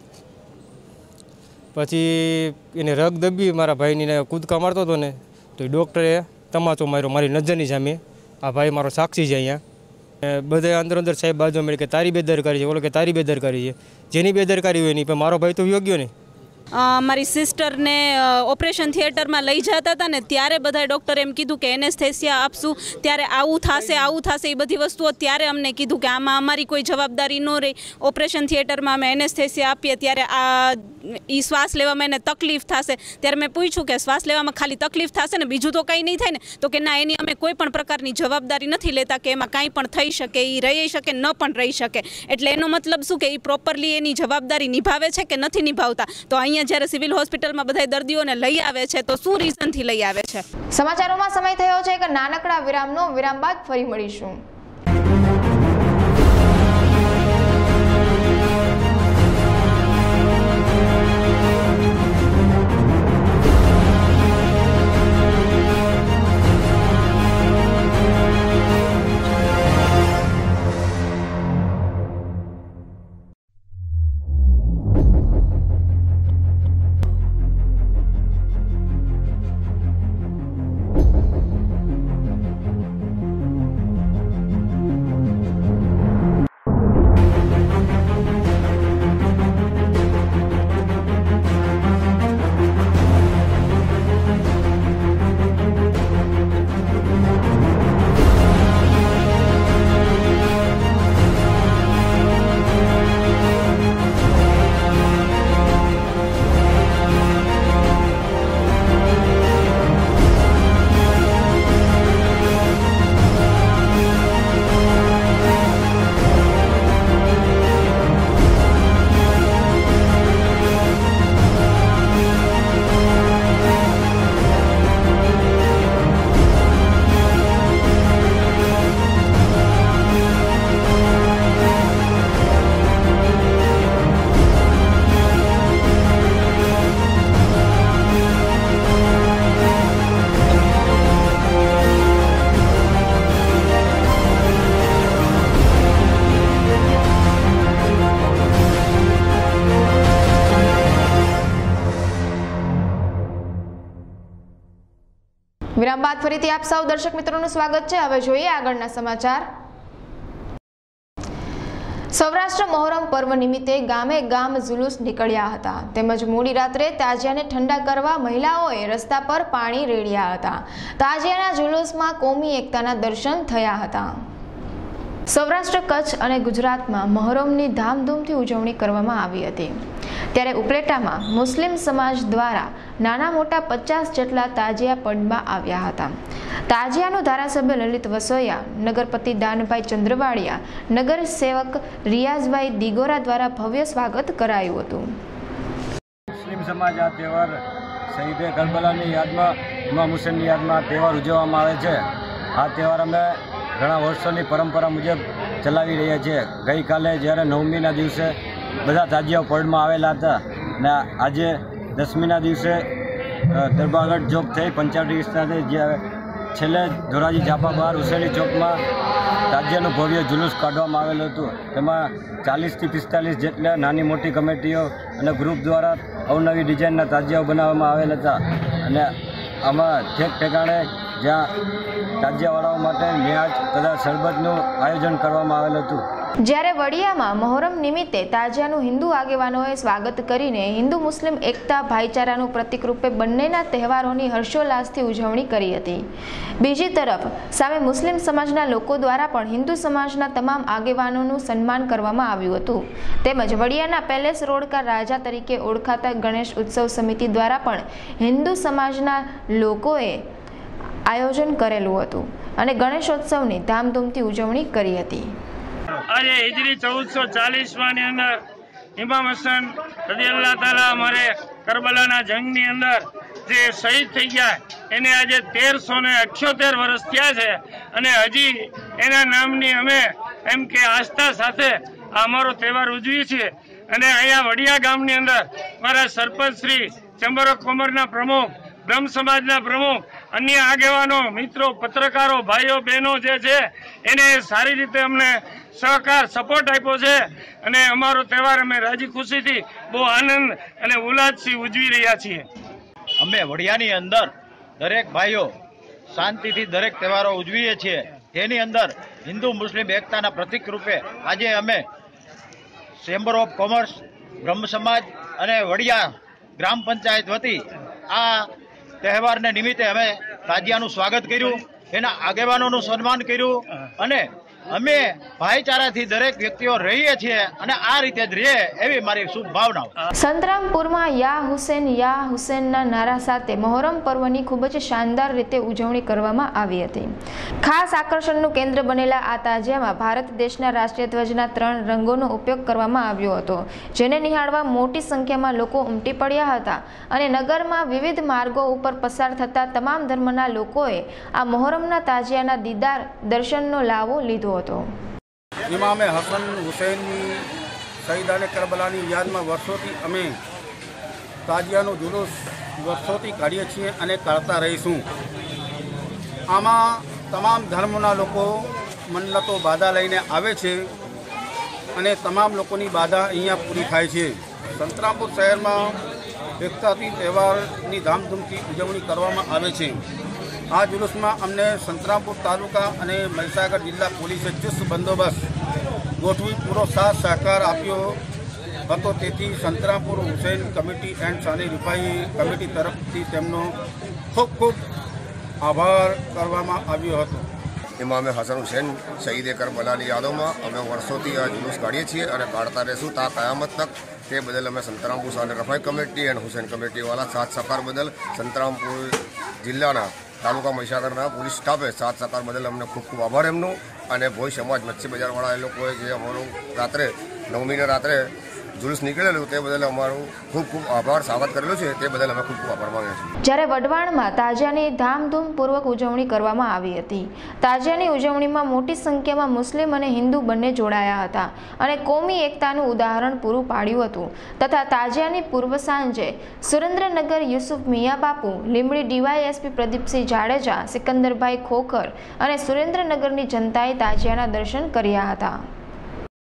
પછી એને રગ દબી મારા ભાઈને કૂદકા મારતો હતો ને તો એ ડૉક્ટરે તમાચો માર્યો મારી નજરની સામે. આ ભાઈ મારો સાક્ષી છે અહીંયા. બધા અંદર અંદર સાહેબ બાજુ મળે કે તારી બેદરકારી છે, ઓલો કે તારી બેદરકારી છે. જેની બેદરકારી હોય નહીં, પણ મારો ભાઈ તો યોગ્ય ને. મારી સિસ્ટરને ઓપરેશન થિયેટરમાં લઈ જતા હતા ને ત્યારે બધા ડૉક્ટરે એમ કીધું કે એનેસ્થેસિયા આપશું, ત્યારે આવું થશે આવું થશે એ બધી વસ્તુઓ ત્યારે અમને કીધું કે આમાં અમારી કોઈ જવાબદારી ન રહી. ઓપરેશન થિયેટરમાં અમે એનેસ્થેસિયા આપીએ ત્યારે આ એ શ્વાસ લેવામાં એને તકલીફ થશે. ત્યારે મેં પૂછ્યું કે શ્વાસ લેવામાં ખાલી તકલીફ થશે ને બીજું તો કંઈ નહીં થાય ને? તો કે ના, એની અમે કોઈ પણ પ્રકારની જવાબદારી નથી લેતા કે એમાં કાંઈ પણ થઈ શકે, એ રહી શકે ન પણ રહી શકે. એટલે એનો મતલબ શું કે એ પ્રોપરલી એની જવાબદારી નિભાવે છે કે નથી નિભાવતા? તો અહીંયા જ્યારે સિવિલ હોસ્પિટલમાં બધા દર્દીઓને લઈ આવે છે તો શું રીઝનથી લઈ આવે છે? સમાચારોમાં સમય થયો છે કે નાનકડા વિરામનો. વિરામ બાદ ફરી મળીશું. વિરામ બાદ ફરીથી આપ સૌ દર્શક મિત્રોનું સ્વાગત છે। હવે જોઈએ આગળના સમાચાર। સૌરાષ્ટ્ર મહોરમ પર્વ નિમિત્તે ગામે ગામ જુલુસ નીકળ્યા હતા તેમજ મોડી રાત્રે તાજિયાને ઠંડા કરવા મહિલાઓએ રસ્તા પર પાણી રેડ્યા હતા। તાજિયાના જુલુસમાં કોમી એકતાના દર્શન થયા હતા। સૌરાષ્ટ્ર કચ્છ અને ગુજરાતમાં મહોરમની ધામધૂમથી ઉજવણી કરવામાં આવી હતી ત્યારે ઉપલેટામાં મુસ્લિમ સમાજ દ્વારા નાના મોટા પચાસ જેટલા તાજિયા પડમાં આવ્યા હતા। તાજિયાનું ધારાસભ્ય લલિત વસોયા, નગરપતિ દાનભાઈ ચંદ્રવાડિયા, નગર સેવક રિયાઝભાઈ દિગોરા દ્વારા ભવ્ય સ્વાગત કરાયું હતું। મુસ્લિમ સમાજ આ તહેવાર શહીદે કરબલાની યાદમાં ઇમામ હુસેનની યાદમાં તહેવાર ઉજવવામાં આવે છે। આ તહેવાર અમે ઘણા વર્ષોની પરંપરા મુજબ ચલાવી રહ્યા છીએ। ગઈકાલે જ્યારે નવમીના દિવસે બધા તાજિયાઓ પળમાં આવેલા હતા અને આજે દસમીના દિવસે દરબારગઢ ચોક થઈ પંચાવટી વિસ્તારથી જે છેલ્લે ધોરાજી ઝાપા બહાર હુસેની ચોકમાં તાજિયાનું ભવ્ય જુલુસ કાઢવામાં આવેલું હતું। તેમાં ચાલીસથી પિસ્તાલીસ જેટલા નાની મોટી કમિટીઓ અને ગ્રુપ દ્વારા અવનવી ડિઝાઇનના તાજિયાઓ બનાવવામાં આવેલ હતા અને આમાં ઠેક ઠેકાણે જ્યાં તાજિયાવાળાઓ માટે ન્યાજ તથા શરબતનું આયોજન કરવામાં આવેલ હતું। જ્યારે વડિયામાં મહોરમ નિમિત્તે તાજિયાનું હિન્દુ આગેવાનોએ સ્વાગત કરીને હિન્દુ મુસ્લિમ એકતા ભાઈચારાનું પ્રતીક રૂપે બંનેના તહેવારોની હર્ષોલ્લાસથી ઉજવણી કરી હતી। બીજી તરફ સામે મુસ્લિમ સમાજના લોકો દ્વારા પણ હિન્દુ સમાજના તમામ આગેવાનોનું સન્માન કરવામાં આવ્યું હતું। તેમજ વડિયાના પેલેસ રોડકા રાજા તરીકે ઓળખાતા ગણેશ ઉત્સવ સમિતિ દ્વારા પણ હિન્દુ સમાજના લોકોએ આયોજન કરેલું હતું અને ગણેશોત્સવની ધામધૂમથી ઉજવણી કરી હતી। આજે હિજરી ચૌદસો ચાલીસમાં ની અંદર ઇમામ હસન રદિયલ્લાહ તાલા અમારે કરબલાના જંગની અંદર જે શહીદ થઈ ગયા એને આજે તેરસો ને અઠ્યોતેર વર્ષ થયા છે અને હજી એના નામની અમે એમ કે આસ્થા સાથે આ અમારો તહેવાર ઉજવીએ છીએ। અને અહીંયા વડિયા ગામની અંદર મારા સરપંચ શ્રી ચેમ્બર ઓફ કોમર્સના પ્રમુખ, બ્રહ્મ સમાજના પ્રમુખ, અન્ય આગેવાનો, મિત્રો, પત્રકારો, ભાઈઓ બહેનો જે છે એને સારી રીતે અમને સહકાર સપોર્ટ આપ્યો છે અને અમારો તહેવાર અમે રાજી ખુશીથી બહુ આનંદ અને ઉલ્લાસથી ઉજવી રહ્યા છીએ। અમે વડિયાની અંદર દરેક ભાઈઓ શાંતિથી દરેક તહેવારો ઉજવીએ છીએ। તેની અંદર હિન્દુ મુસ્લિમ એકતાના પ્રતીક રૂપે આજે અમે ચેમ્બર ઓફ કોમર્સ, બ્રહ્મ સમાજ અને વડિયા ગ્રામ પંચાયત વતી આ તહેવારને નિમિત્તે અમે તાજિયાનું સ્વાગત કર્યું, એના આગેવાનોનું સન્માન કર્યું અને અમે ભાઈચારાથી દરેક વ્યક્તિઓ રહીએ છીએ અને આ રીતે જ રહે એવી મારી શુભ ભાવનાઓ। સંતરામપુરમાં યા હુસેન યા હુસેનના નારા સાથે મહોરમ પર્વની ખૂબ જ શાનદાર રીતે ઉજવણી કરવામાં આવી હતી। ખાસ આકર્ષણનું કેન્દ્ર બનેલા આ તાજિયામાં ભારત દેશના રાષ્ટ્રીય ધ્વજના ત્રણ રંગોનો ઉપયોગ કરવામાં આવ્યો હતો જેને નિહાળવા મોટી સંખ્યામાં લોકો ઉમટી પડ્યા હતા અને નગરમાં વિવિધ માર્ગો ઉપર પસાર થતા તમામ ધર્મના લોકોએ આ મહોરમના તાજિયાના દીદાર દર્શનનો લાવો લીધો હતો। ઇમામે હસન હુસૈનની શહીદાને કરબલાની યાદમાં વર્ષોથી અમે તાજિયાનું જુલુસ વર્ષોથી કાઢીએ છીએ અને કાઢતા રહીશું। આમાં તમામ ધર્મના લોકો મન્નતો બાધા લઈને આવે છે અને તમામ લોકોની બાધા અહીંયા પૂરી થાય છે। સંતરામપુર શહેરમાં એકતાથી તહેવારની ધામધૂમથી ઉજવણી કરવામાં આવે છે। આ જુલુસમાં અમને સંતરામપુર તાલુકા અને મહીસાગર જિલ્લા પોલીસે ચુસ્ત બંદોબસ્ત ગોઠવી પૂરો સાથ સહકાર આપ્યો હતો। તેથી Santrampur Hussain committee and Sani Rifai committee તરફથી તેમનો ખૂબ ખૂબ આભાર કરવામાં આવ્યો હતો। ઇમામે હસન હુસૈન શહીદે કરબલાની યાદોમાં અમે વર્ષોથી આ જુલુસ કાઢીએ છીએ અને કાઢતા રહીશું તા કયામત તક। તે બદલ અમે સંતરામપુર સાની રફાઈ કમિટી અને હુસૈન કમિટીવાળા સાથ સહકાર બદલ સંતરામપુર જિલ્લાના તાલુકા મહીસાગરના પોલીસ સ્ટાફે સાથ સહકાર બદલ અમને ખૂબ ખૂબ આભાર એમનો અને ભોઈ સમાજ મચ્છી બજારવાળા એ લોકોએ જે અમારું રાત્રે નવમીને રાત્રે જુલુસ નીકળેલું તે બદલ અમારું ખૂબ ખૂબ આભાર સ્વાગત કરેલું છે તે બદલ અમે ખૂબ ખૂબ આભાર માનીએ છીએ। જ્યારે વઢવાણમાં તાજિયાની ધામધૂમપૂર્વક ઉજવણી કરવામાં આવી હતી। તાજિયાની ઉજવણીમાં મોટી સંખ્યામાં મુસ્લિમ અને હિન્દુ બંને જોડાયા હતા અને કોમી એકતાનું ઉદાહરણ પૂરું પાડ્યું હતું તથા તાજિયાની પૂર્વ સાંજે સુરેન્દ્રનગર યુસુફ મિયા બાપુ, લીંબડી ડીવાયએસપી પ્રદીપસિંહ જાડેજા, સિકંદરભાઈ ખોખર અને સુરેન્દ્રનગરની જનતાએ તાજિયાના દર્શન કર્યા હતા।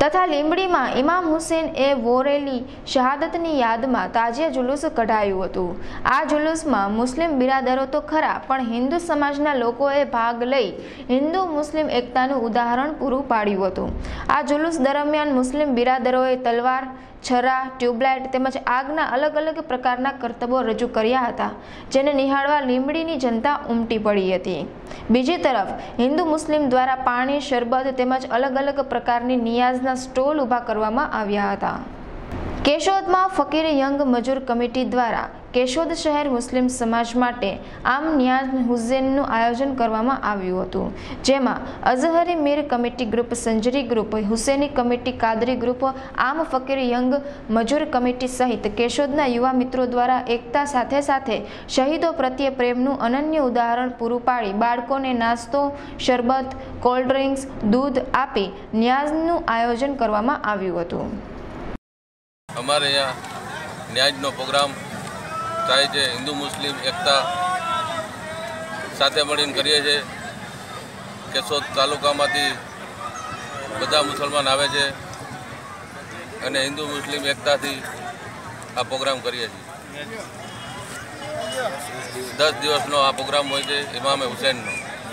તથા લીંબડીમાં ઇમામ હુસેન એ વોરેલી શહાદતની યાદમાં તાજિયા જુલુસ કઢાયું હતું। આ જુલુસમાં મુસ્લિમ બિરાદરો તો ખરા પણ હિન્દુ સમાજના લોકોએ ભાગ લઈ હિન્દુ મુસ્લિમ એકતાનું ઉદાહરણ પૂરું પાડ્યું હતું। આ જુલુસ દરમિયાન મુસ્લિમ બિરાદરોએ તલવાર, છરા, ટ્યુબલાઇટ તેમજ આગના અલગ અલગ પ્રકારના કરતબો રજૂ કર્યા હતા, જેને નિહાળવા લીંબડીની જનતા ઉમટી પડી હતી। બીજી તરફ હિન્દુ મુસ્લિમ દ્વારા પાણી, શરબત તેમજ અલગ અલગ પ્રકારની નિયાઝના સ્ટોલ ઊભા કરવામાં આવ્યા હતા। કેશોદમાં ફકીર યંગ મજૂર કમિટી દ્વારા કેશોદ શહેર મુસ્લિમ સમાજ માટે આમ નિયાઝ હુસેનનું આયોજન કરવામાં આવ્યું હતું, જેમાં Azhari Mir committee group, Sanjari group, Huseni committee, Kadri group, આમ ફકીર યંગ મજૂર કમિટી સહિત કેશોદના યુવા મિત્રો દ્વારા એકતા સાથે સાથે શહીદો પ્રત્યે પ્રેમનું અનન્ય ઉદાહરણ પૂરું પાડી બાળકોને નાસ્તો, શરબત, કોલ્ડ ડ્રિંક્સ, દૂધ આપી નિયાઝનું આયોજન કરવામાં આવ્યું હતું। हमारे यहाँ न्याजનો પ્રોગ્રામ થાય છે। હિન્દુ મુસ્લિમ એકતા સાથે મળીને કરીએ છીએ। કેશોદ તાલુકામાંથી બધા મુસલમાન આવે છે અને હિન્દુ મુસ્લિમ એકતાથી આ પ્રોગ્રામ કરીએ છીએ। દસ દિવસનો આ પ્રોગ્રામ હોય છે ઇમામે હુસૈનનો।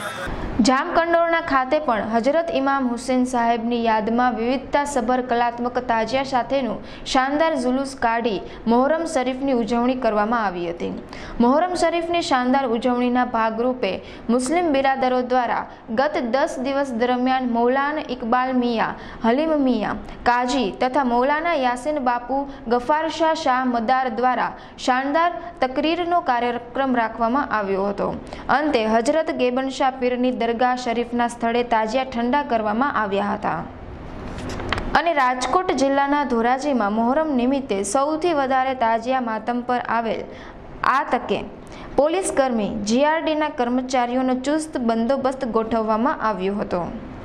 જામકંડોરણા ખાતે પણ હજરત ઇમામ હુસેન સાહેબની યાદમાં વિવિધતા સભર કલાત્મક તાજિયા સાથેનું શાનદાર જુલુસ કાઢી મોહરમ શરીફની ઉજવણી કરવામાં આવી હતી। મોહરમ શરીફની શાનદાર ઉજવણીના ભાગરૂપે મુસ્લિમ બિરાદરો દ્વારા ગત દસ દિવસ દરમિયાન મૌલાના ઇકબાલ મિયા, હલીમ મિયા, કાજી તથા મૌલાના યાસીન બાપુ, ગફાર શાહ શાહ મદાર દ્વારા શાનદાર તકરીરનો કાર્યક્રમ રાખવામાં આવ્યો હતો। અંતે હજરત ગેબન શાહ પીરની દરગાહ શરીફના સ્થળે તાજિયા ઠંડા કરવામાં આવ્યા હતા। અને રાજકોટ જિલ્લાના ધોરાજીમાં મોહરમ નિમિત્તે સૌથી વધારે તાજિયા માતમ પર આવેલ આ તકે પોલીસ કર્મી, જીઆરડીના કર્મચારીઓનો ચુસ્ત બંદોબસ્ત ગોઠવવામાં આવ્યો હતો।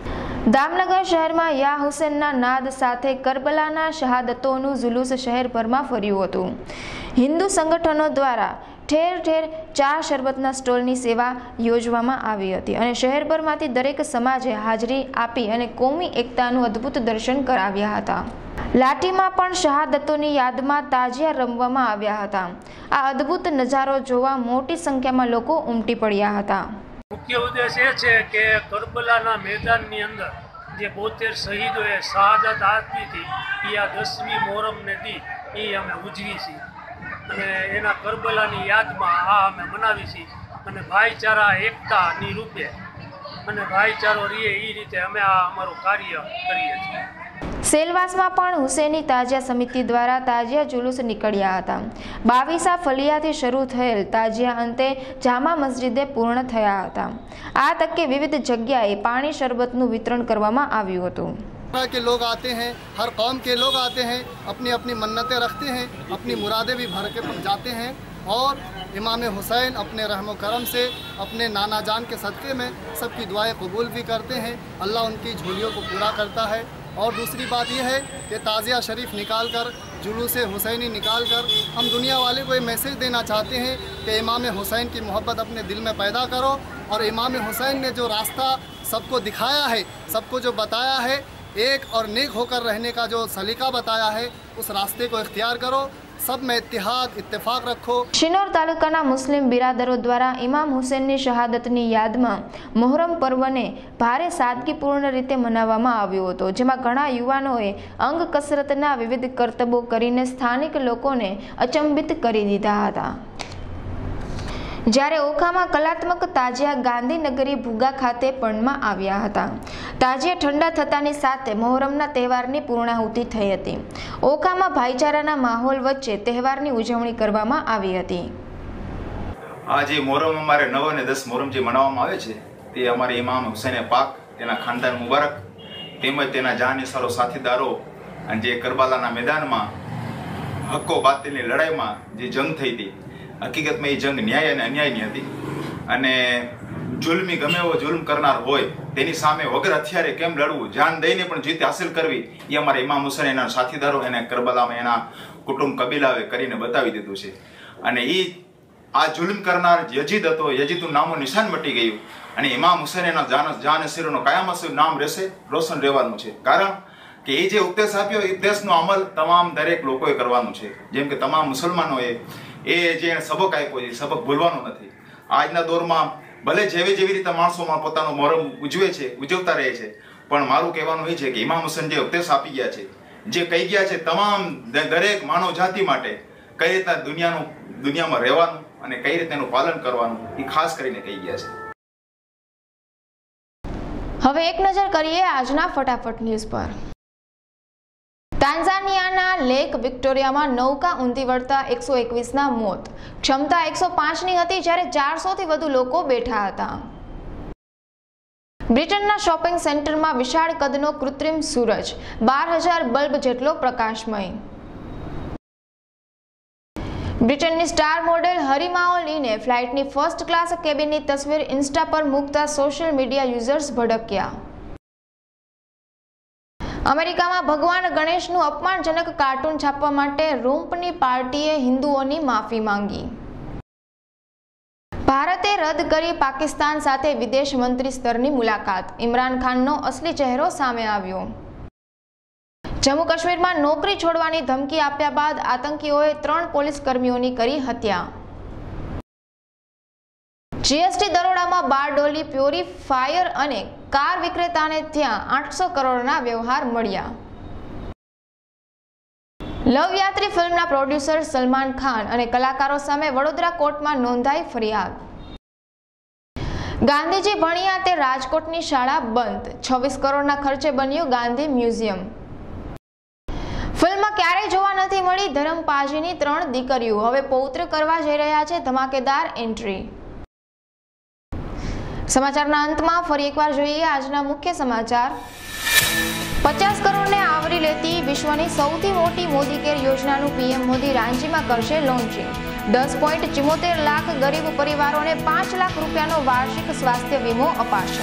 દામનગર શહેરમાં યા હુસેનના નાદ સાથે કરબલાના શહાદતોનું જુલુસ શહેરભરમાં ફર્યું હતું। હિન્દુ સંગઠનો દ્વારા ઠેર ઠેર ચા શરબતના સ્ટોલની સેવા યોજવામાં આવી હતી અને શહેરભરમાંથી દરેક સમાજે હાજરી આપી અને કોમી એકતાનું અદ્ભુત દર્શન કરાવ્યા હતા। લાઠીમાં પણ શહાદતોની યાદમાં તાજિયા રમવામાં આવ્યા હતા। આ અદ્ભુત નજારો જોવા મોટી સંખ્યામાં લોકો ઉમટી પડ્યા હતા। મુખ્ય ઉદ્દેશ એ છે કે કરબલાના મેદાનની અંદર જે બોતેર શહીદોએ શહાદત આપી હતી એ આ દસમી મોહરમને દી એ અમે ઉજવી છીએ અને એના કરબલાની યાદમાં આ અમે મનાવી છીએ અને ભાઈચારા એકતાની રૂપે અને ભાઈચારો રહીએ એ રીતે અમે આ અમારું કાર્ય કરીએ છીએ। સેલવાસમાં પણ હુસેની તાજિયા સમિતિ દ્વારા તાજિયા જુલુસ નીકળ્યા હતા। બાવીસા ફલિયાથી શરૂ થયેલ તાજિયા અંતે જામા મસ્જિદે પૂર્ણ થયા હતા। આ તકે વિવિધ જગ્યાએ પાણી શરબતનું વિતરણ કરવામાં આવ્યું હતું। के लोग आते हैं, हर कौम के लोग आते हैं, अपनी अपनी मन्नतें रखते हैं, अपनी मुरादें भी भर के जाते हैं और इमाम हुसैन अपने रहम करम से अपने नाना जान के सदक़े में सबकी दुआएं कबूल भी करते हैं। अल्लाह उनकी झोलियों को पूरा करता है। और दूसरी बात यह है कि ताज़िया शरीफ निकाल कर, जुलूस हुसैनी निकाल कर हम दुनिया वाले को ये मैसेज देना चाहते हैं कि इमाम हुसैन की मोहब्बत अपने दिल में पैदा करो और इमाम हुसैन ने जो रास्ता सबको दिखाया है, सबको जो बताया है, एक और नेक होकर रहने का जो सलीका बताया है, उस रास्ते को इख्तियार करो। सब में इत्तेहाद इत्तेफाक रखो। શિનોર તાલુકાના મુસ્લિમ બિરાદરો દ્વારા ઇમામ હુસેનની શહાદતની યાદમાં મોહરમ પર્વને ભારે સાદગીપૂર્ણ રીતે મનાવવામાં આવ્યો હતો, જેમાં ઘણા યુવાનોએ અંગ કસરતના વિવિધ કરતબો કરીને સ્થાનિક લોકોને અચંબિત કરી દીધા હતા। જ્યારે ઓખામાં કલાત્મક તાજિયા ગાંધીનગરી ભૂગા ખાતે પણમાં આવ્યા હતા। તાજિયા ઠંડા થતાની સાથે મોહરમના તહેવારની પૂર્ણાહુતિ થઈ હતી। ઓખામાં ભાઈચારાના માહોલ વચ્ચે તહેવારની ઉજવણી કરવામાં આવી હતી। આ જે મોહરમ અમારે નવ અને દસ મોહરમ જે મનાવવામાં આવે છે તે અમારે ઇમામ હુસૈન પાક, તેના ખાનદાન મુબારક તેમજ તેના જાનનિસારો સાથીદારો અને જે કરબલાના મેદાનમાં હક્કો બાતિલની લડાઈમાં જે જંગ થઈ હતી, હકીકતમાં એ જંગ ન્યાય અને અન્યાયની હતી અને જુલ્મી ગમે એવો જુલ્મ કરનાર હોય તેની સામે વગર હથિયારે કેમ લડવું, જાન દઈને પણ જીત હાસિલ કરવી, એ અમારા ઇમામ હુસૈન એના સાથીદારો એને કરબલામાં એના કુટુંબ કબીલાએ કરીને બતાવી દીધું છે। અને એ આ જુલ્મ કરનાર યજીદ હતો, યજીદનું નામો નિશાન મટી ગયું અને ઇમામ હુસૈન એના જાન જાનસીરોનો કાયમ નામ રહેશે, રોશન રહેવાનું છે। કારણ કે એ જે ઉપદેશ આપ્યો એ ઉપદેશનો અમલ તમામ દરેક લોકોએ કરવાનું છે. જેમ કે તમામ મુસલમાનોએ એ જે સબક આપ્યો છે સબક ભૂલવાનો નથી. આજના દોરમાં ભલે જેવી જેવી રીતે માણસોમાં પોતાનો મોહરમ ઉજવે છે ઉજવતા રહે છે, પણ મારું કહેવાનું એ છે કે ઇમામ હુસૈન જે ઉપદેશ આપી ગયા છે, જે કહી ગયા છે તમામ દરેક માનવ જાતિ માટે કઈ રીતના દુનિયાનું દુનિયામાં રહેવાનું અને કઈ રીતે એનું પાલન કરવાનું એ ખાસ કરીને કહી ગયા છે. હવે એક નજર કરીએ આજના ફટાફટ ન્યૂઝ પર. તાન્ઝાનિયાના લેક વિક્ટોરિયામાં નૌકા ઊંધી વળતા એકસો એકવીસના મોત. ક્ષમતા એકસો પાંચની હતી જ્યારે ચારસોથી વધુ લોકો બેઠા હતા. બ્રિટનના શોપિંગ સેન્ટરમાં વિશાળ કદનો કૃત્રિમ સૂરજ, બાર હજાર બલ્બ જેટલો પ્રકાશમય. બ્રિટનની સ્ટાર મોડેલ હરિમાઓ લીને ફ્લાઇટની ફર્સ્ટ ક્લાસ કેબિનની તસવીર ઇન્સ્ટા પર મૂકતા સોશિયલ મીડિયા યુઝર્સ ભડક્યા. અમેરિકામાં ભગવાન ગણેશનું અપમાનજનક કાર્ટૂન છાપવા માટે રૂમ્પની પાર્ટીએ હિન્દુઓની માફી માંગી. ભારતે રદ કરી પાકિસ્તાન સાથે વિદેશ મંત્રી સ્તરની મુલાકાત. ઇમરાન ખાનનો અસલી ચહેરો સામે આવ્યો. જમ્મુ કાશ્મીરમાં નોકરી છોડવાની ધમકી આપ્યા બાદ આતંકીઓએ ત્રણ પોલીસ કર્મીઓની કરી હત્યા. જીએસટી દરોડામાં બારડોલી પ્યોરીફાયર અને કાર વિક્રેતાને ત્યાં આઠસો કરોડના વ્યવહાર મળ્યા. લવયાત્રી ફિલ્મના પ્રોડ્યુસર સલમાન ખાન અને કલાકારો સામે વડોદરા કોર્ટમાં નોંધાઈ ફરિયાદ. ગાંધીજી ભણ્યા તે રાજકોટની શાળા બંધ. છવ્વીસ કરોડના ખર્ચે બન્યું ગાંધી મ્યુઝિયમ. ફિલ્મમાં ક્યારેય જોવા નથી મળી ધરમપાજીની ત્રણ દીકરીઓ, હવે પૌત્ર કરવા જઈ રહ્યા છે ધમાકેદાર એન્ટ્રી. સમાચારના અંતમાં ફરી એકવાર જોઈએ આજના મુખ્ય સમાચાર. પચાસ કરોડને આવરી લેતી વિશ્વની સૌથી મોટી મોદી કેર યોજનાનું પીએમ મોદી રાંચીમાં કરશે લોન્ચિંગ. દસ પોઈન્ટ ચુમ્મોતેર લાખ ગરીબ પરિવારોને પાંચ લાખ રૂપિયાનો વાર્ષિક સ્વાસ્થ્ય વીમો અપાશે.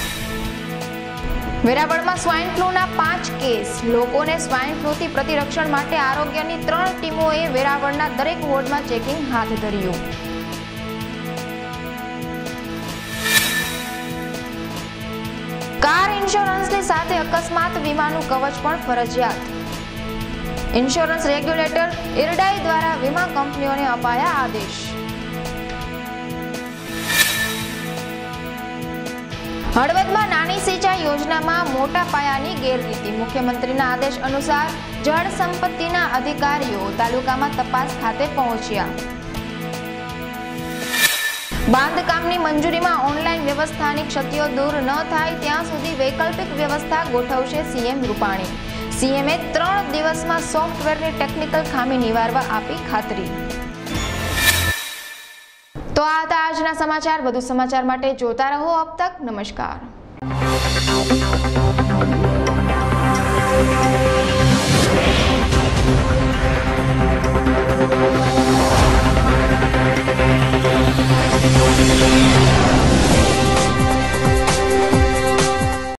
વેરાવળમાં સ્વાઇન ફ્લૂના પાંચ કેસ. લોકોને સ્વાઇન ફ્લૂથી પ્રતિરક્ષણ માટે આરોગ્યની ત્રણ ટીમોએ વેરાવળના દરેક વોર્ડમાં ચેકિંગ હાથ ધર્યું. કાર ઇન્સ્યોરન્સની સાથે અકસ્માત વીમાનું કવચ પણ ફરજિયાત. ઇન્સ્યોરન્સ રેગ્યુલેટર ઇરડાઈ દ્વારા વીમા કંપનીઓને અપાયા આદેશ. હળવદમાં નાની સિંચાઈ યોજનામાં મોટા પાયાની ગેરરીતિ. મુખ્યમંત્રીના આદેશ અનુસાર જળ સંપત્તિના અધિકારીઓ તાલુકામાં તપાસ ખાતે પહોંચ્યા. બાંધકામની મંજૂરીમાં ઓનલાઈન વ્યવસ્થાની ક્ષતિઓ દૂર ન થાય ત્યાં સુધી વૈકલ્પિક વ્યવસ્થા ગોઠવશે સીએમ રૂપાણી. સીએમએ ત્રણ દિવસમાં સોફ્ટવેરની ટેકનિકલ ખામી નિવારવા આપી ખાતરી. તો આ હતા આજના સમાચાર. વધુ સમાચાર માટે જોતા રહો અબ તક. નમસ્કાર. We'll be right back.